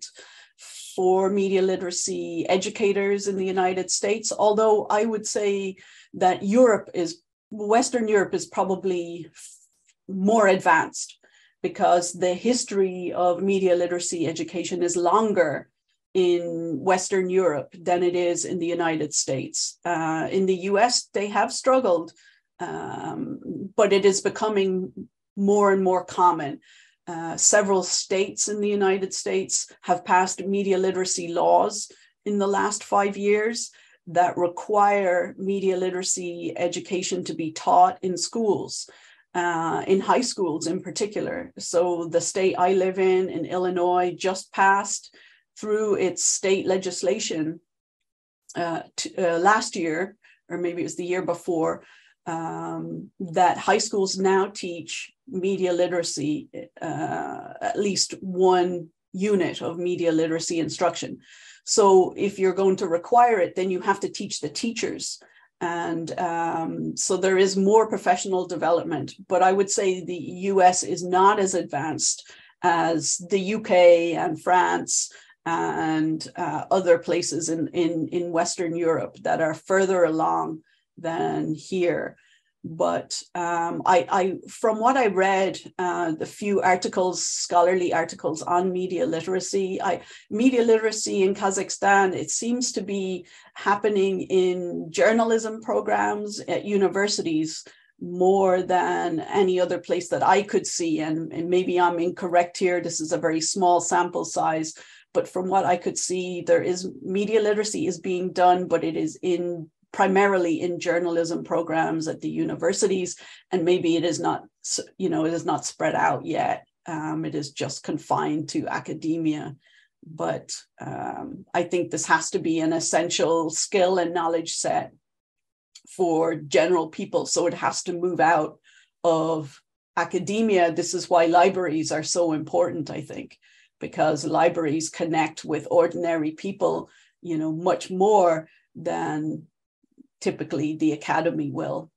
Speaker 3: for media literacy educators in the United States, although I would say that Europe is, Western Europe is probably more advanced because the history of media literacy education is longer in Western Europe than it is in the United States. Uh, in the U S, they have struggled, um, but it is becoming more and more common. Uh, several states in the United States have passed media literacy laws in the last five years that require media literacy education to be taught in schools, uh, in high schools in particular. So the state I live in, in Illinois, just passed through its state legislation uh, to, uh, last year, or maybe it was the year before, um, that high schools now teach media literacy, uh, at least one unit of media literacy instruction. So if you're going to require it, then you have to teach the teachers. And um, so there is more professional development, but I would say the U S is not as advanced as the U K and France and uh, other places in, in, in Western Europe that are further along than here. But um, I, I, from what I read, uh, the few articles, scholarly articles on media literacy, I, media literacy in Kazakhstan, it seems to be happening in journalism programs at universities more than any other place that I could see. And, and maybe I'm incorrect here. This is a very small sample size. But from what I could see, there is media literacy is being done, but it is in primarily in journalism programs at the universities, and maybe it is not, you know, it is not spread out yet. Um, it is just confined to academia. But um, I think this has to be an essential skill and knowledge set for general people. So it has to move out of academia. This is why libraries are so important, I think, because libraries connect with ordinary people, you know, much more than typically the academy will.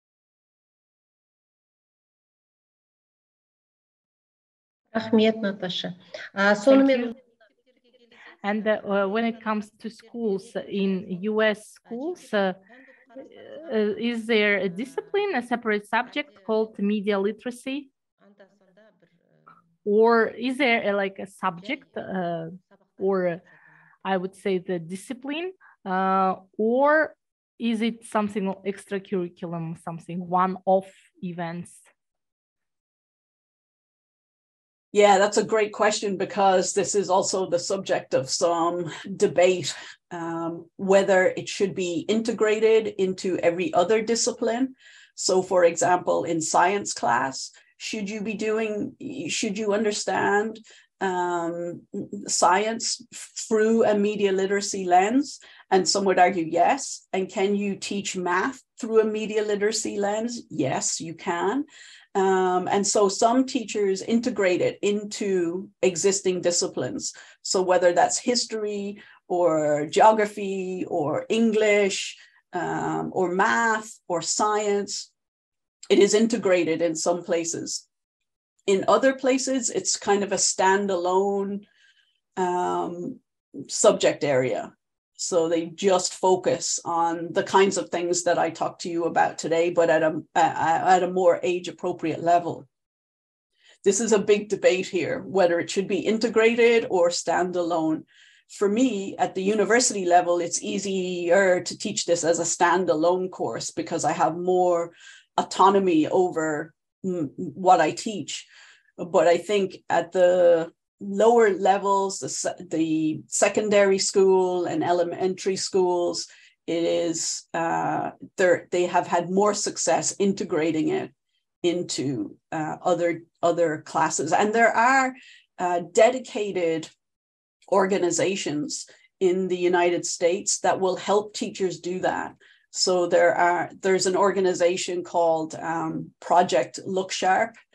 Speaker 1: Рахмет, Наташа. Uh,
Speaker 2: Thank you. And uh, when it comes to schools, in U S schools, uh, uh, is there a discipline, a separate subject called media literacy? Or is there a, like a subject, uh, or I would say the discipline, uh, or is it something extracurriculum, something one-off events?
Speaker 3: Yeah, that's a great question, because this is also the subject of some debate, um, whether it should be integrated into every other discipline. So for example, in science class, should you be doing, should you understand um, science through a media literacy lens? And some would argue yes. And can you teach math through a media literacy lens? Yes, you can. Um, and so some teachers integrate it into existing disciplines. So whether that's history or geography or English um, or math or science, it is integrated in some places. In other places, it's kind of a standalone um, subject area. So they just focus on the kinds of things that I talked to you about today, but at a, at a more age-appropriate level. This is a big debate here, whether it should be integrated or standalone. For me, at the university level, it's easier to teach this as a standalone course because I have more autonomy over what I teach. But I think at the lower levels, the, the secondary school and elementary schools, it is uh, they have had more success integrating it into uh, other other classes, and there are uh, dedicated organizations in the United States that will help teachers do that. So there are there's an organization called um, Project Look Sharp.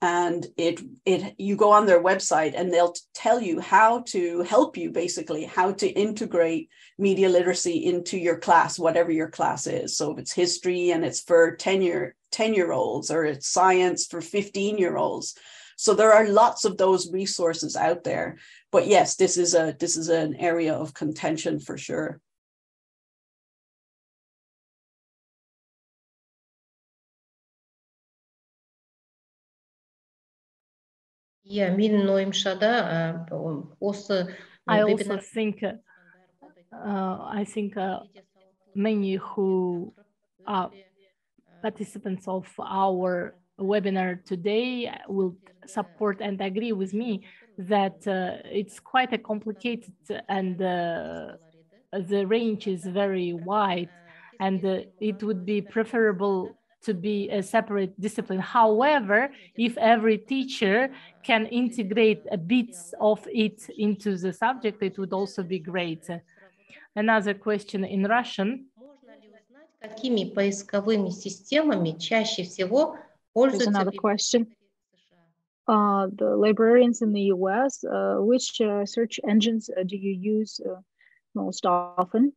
Speaker 3: And it, it, you go on their website and they'll tell you how to help you, basically, how to integrate media literacy into your class, whatever your class is. So if it's history and it's for ten year, ten year olds, or it's science for fifteen year olds. So there are lots of those resources out there. But yes, this is a, this is an area of contention for sure.
Speaker 1: Yeah, менің ойымша да осы
Speaker 2: I also think uh, I think uh, many who are participants of our webinar today will support and agree with me that uh, it's quite a complicated and uh, the range is very wide, and uh, it would be preferable to be a separate discipline. However, if every teacher can integrate a bits of it into the subject, it would also be great. Another question in Russian.
Speaker 1: Какими поисковыми системами чаще всего пользуются?
Speaker 4: There's another question. Uh, the librarians in the U S, uh, which uh, search engines uh, do you use uh, most often?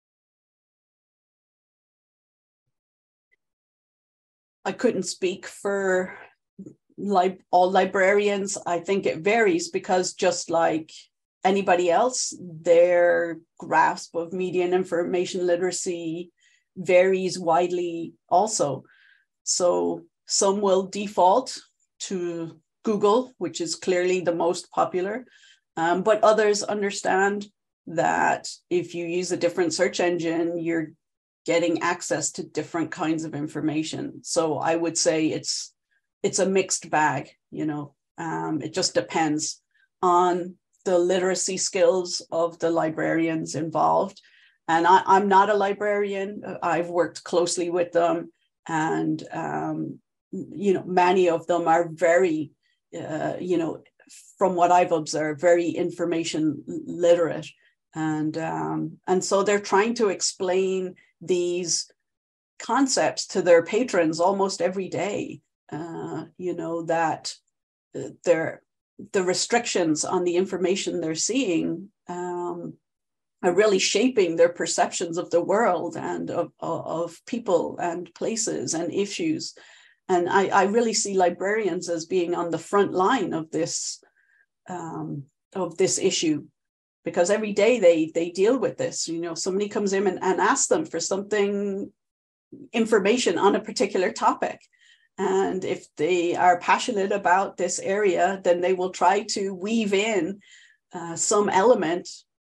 Speaker 3: I couldn't speak for li all librarians. I think it varies because just like anybody else, their grasp of media and information literacy varies widely also. So some will default to Google, which is clearly the most popular, um, but others understand that if you use a different search engine, you're getting access to different kinds of information. So I would say it's it's a mixed bag, you know, um, it just depends on the literacy skills of the librarians involved. And I, I'm not a librarian. I've worked closely with them, and, um, you know, many of them are very, uh, you know, from what I've observed, very information literate. And, um, and so they're trying to explain these concepts to their patrons almost every day, uh, you know, that they're, the restrictions on the information they're seeing um, are really shaping their perceptions of the world and of, of people and places and issues. And I, I really see librarians as being on the front line of this, um, of this issue. Because every day they they deal with this, you know, somebody comes in and, and asks them for something, information on a particular topic. And if they are passionate about this area, then they will try to weave in uh, some element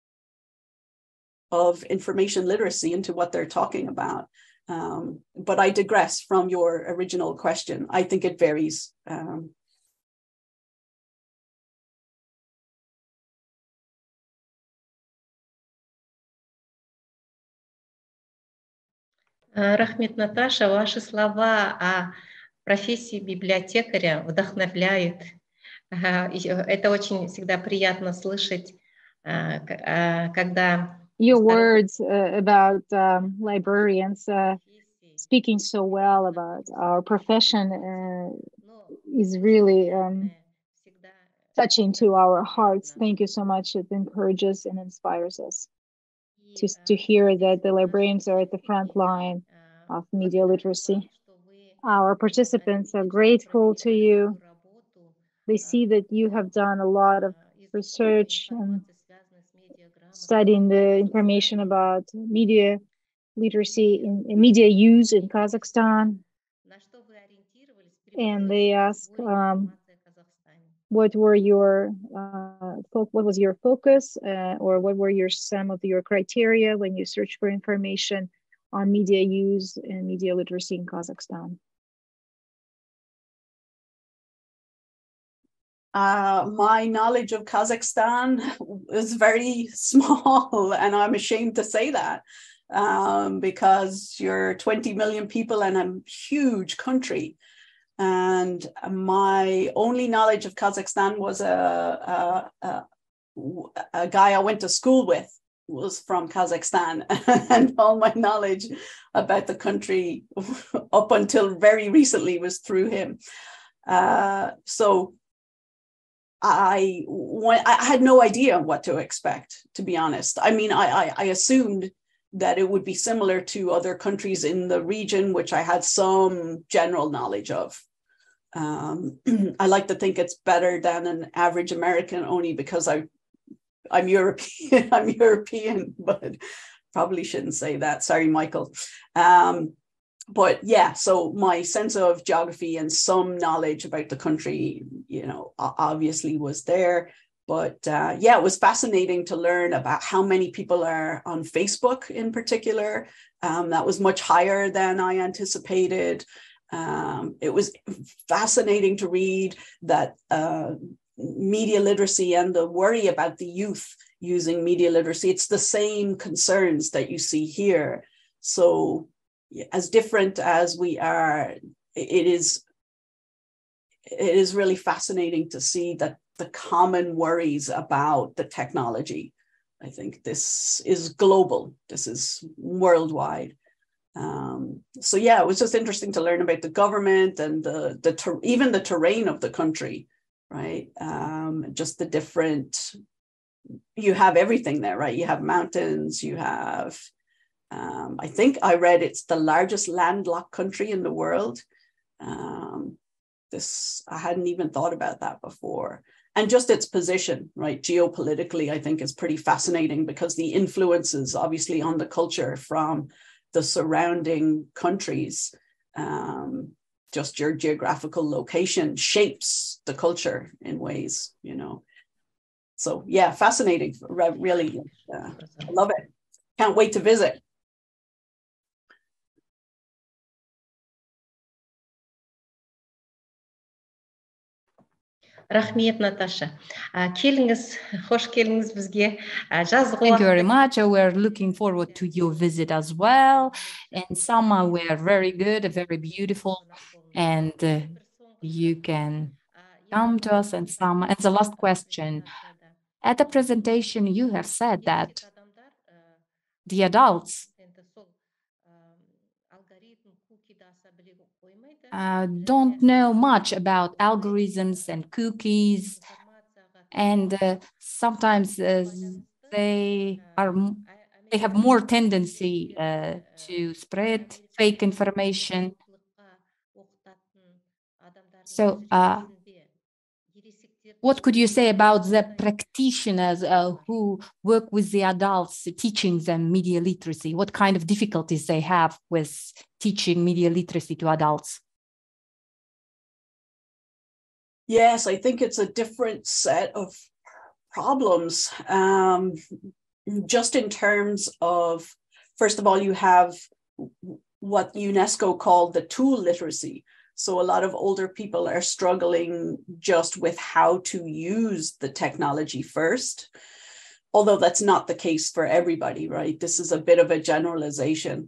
Speaker 3: of information literacy into what they're talking about. Um, but I digress from your original question. I think it varies. Um,
Speaker 1: Рахмет, Наташа, ваши слова о профессии библиотекаря вдохновляют. Это очень всегда приятно слышать, когда...
Speaker 4: Your words uh, about um, librarians uh, speaking so well about our profession uh, is really um, touching to our hearts. Thank you so much. It encourages and inspires us to, to hear that the librarians are at the front line of media literacy. Our participants are grateful to you. They see that you have done a lot of research and studying the information about media literacy in, in media use in Kazakhstan. And they ask, um, what were your uh, what was your focus, uh, or what were your some of your criteria when you search for information on media use and media literacy in Kazakhstan?
Speaker 3: Uh, my knowledge of Kazakhstan is very small, and I'm ashamed to say that, um, because you're twenty million people and a huge country. And my only knowledge of Kazakhstan was a, a, a, a guy I went to school with was from Kazakhstan, and all my knowledge about the country up until very recently was through him. Uh, so I, when, I had no idea what to expect, to be honest. I mean, I, I, I assumed that it would be similar to other countries in the region, which I had some general knowledge of. Um, I like to think it's better than an average American, only because I, I'm European. I'm European, but probably shouldn't say that. Sorry, Michael. Um, but yeah, so my sense of geography and some knowledge about the country, you know, obviously was there. But uh, yeah, it was fascinating to learn about how many people are on Facebook in particular. Um, that was much higher than I anticipated. Um, it was fascinating to read that uh, media literacy and the worry about the youth using media literacy, it's the same concerns that you see here. So as different as we are, it is, it is really fascinating to see that the common worries about the technology. I think this is global, this is worldwide. Um, so yeah, it was just interesting to learn about the government and the, the ter- even the terrain of the country, right? Um, just the different, you have everything there, right? You have mountains, you have, um, I think I read it's the largest landlocked country in the world. Um, this, I hadn't even thought about that before. And just its position, right? Geopolitically, I think is pretty fascinating because the influences obviously on the culture from the surrounding countries, um, just your geographical location shapes the culture in ways, you know. So yeah, fascinating, really, uh, I love it. Can't wait to visit.
Speaker 1: Рахмет, Наташа. Келіңіз, хош келіңіз бізге.
Speaker 5: Thank you very much. We're looking forward to your visit as well. And some were very good, very beautiful. And uh, you can come to us. And some. And the last question. At the presentation, you have said that the adults Uh, don't know much about algorithms and cookies, and uh, sometimes uh, they are they have more tendency uh, to spread fake information. So, uh, what could you say about the practitioners uh, who work with the adults, teaching them media literacy? What kind of difficulties they have with teaching media literacy to adults?
Speaker 3: Yes, I think it's a different set of problems. Um, just in terms of, first of all, you have what UNESCO called the tool literacy. So a lot of older people are struggling just with how to use the technology first, although that's not the case for everybody, right? This is a bit of a generalization.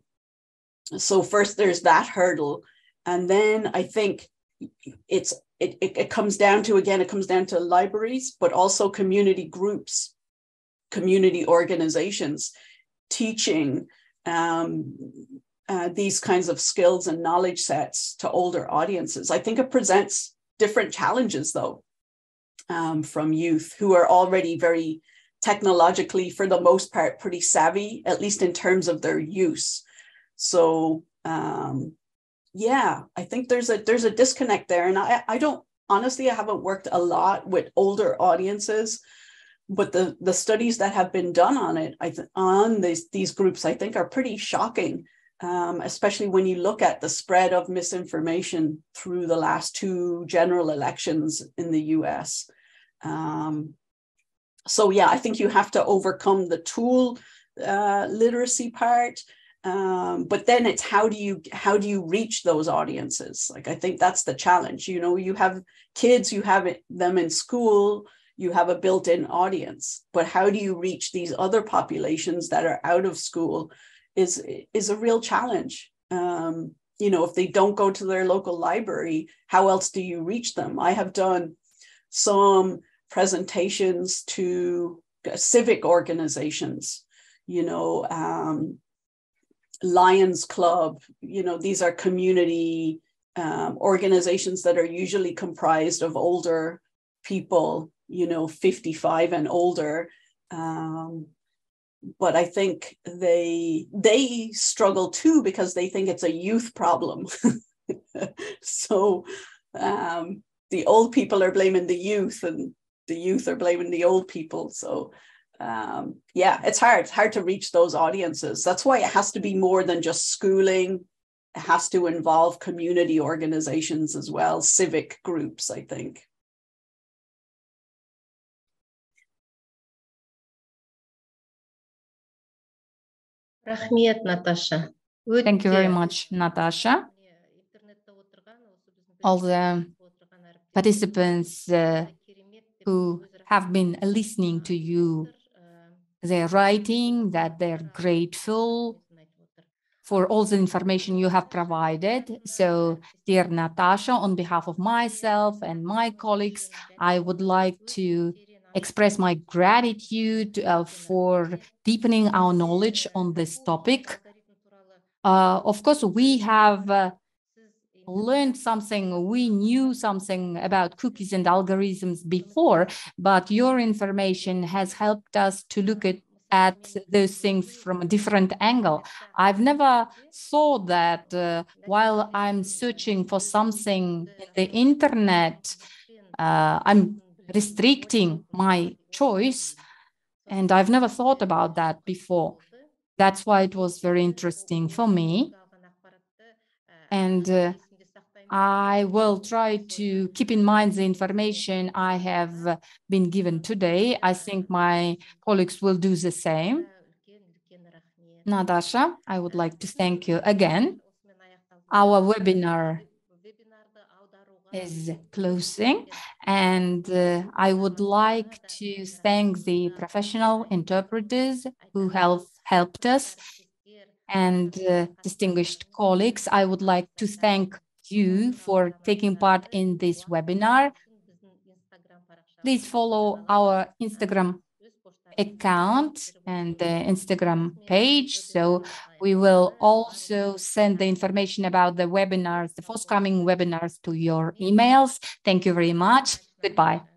Speaker 3: So first there's that hurdle. And then I think it's it, it, it comes down to, again, it comes down to libraries, but also community groups, community organizations, teaching um, uh, these kinds of skills and knowledge sets to older audiences. I think it presents different challenges, though, um, from youth who are already very technologically, for the most part, pretty savvy, at least in terms of their use. So, um, yeah, I think there's a there's a disconnect there. And I, I don't, honestly, I haven't worked a lot with older audiences, but the, the studies that have been done on it, I th- on these, these groups, I think are pretty shocking, um, especially when you look at the spread of misinformation through the last two general elections in the U S. Um, so yeah, I think you have to overcome the tool uh, literacy part. Um, but then it's how do you how do you reach those audiences? Like, I think that's the challenge. You know, you have kids, you have it, them in school, you have a built-in audience, but how do you reach these other populations that are out of school is is a real challenge. Um, you know, if they don't go to their local library, how else do you reach them? I have done some presentations to civic organizations, you know, um, Lions Club, you know, these are community um, organizations that are usually comprised of older people, you know, fifty-five and older. Um, but I think they they struggle too because they think it's a youth problem. So um, the old people are blaming the youth, and the youth are blaming the old people. So um, yeah, it's hard. It's hard to reach those audiences. That's why it has to be more than just schooling. It has to involve community organizations as well, civic groups, I think.
Speaker 1: Рахмет, Наташа.
Speaker 5: Thank you very much, Natasha. All the participants uh, who have been listening to you, they're writing that they're grateful for all the information you have provided. So, dear Natasha, on behalf of myself and my colleagues, I would like to express my gratitude uh, for deepening our knowledge on this topic. Uh, of course, we have uh, learned something, we knew something about cookies and algorithms before, but your information has helped us to look at, at those things from a different angle. I've never thought that uh, while I'm searching for something in the internet, uh, I'm restricting my choice, and I've never thought about that before. That's why it was very interesting for me. And uh, I will try to keep in mind the information I have been given today. I think my colleagues will do the same. Natasha, I would like to thank you again. Our webinar is closing, and uh, I would like to thank the professional interpreters who have helped us, and uh, distinguished colleagues. I would like to thank you for taking part in this webinar. Please follow our Instagram account and the Instagram page. So we will also send the information about the webinars, the forthcoming webinars, to your emails. Thank you very much. Goodbye.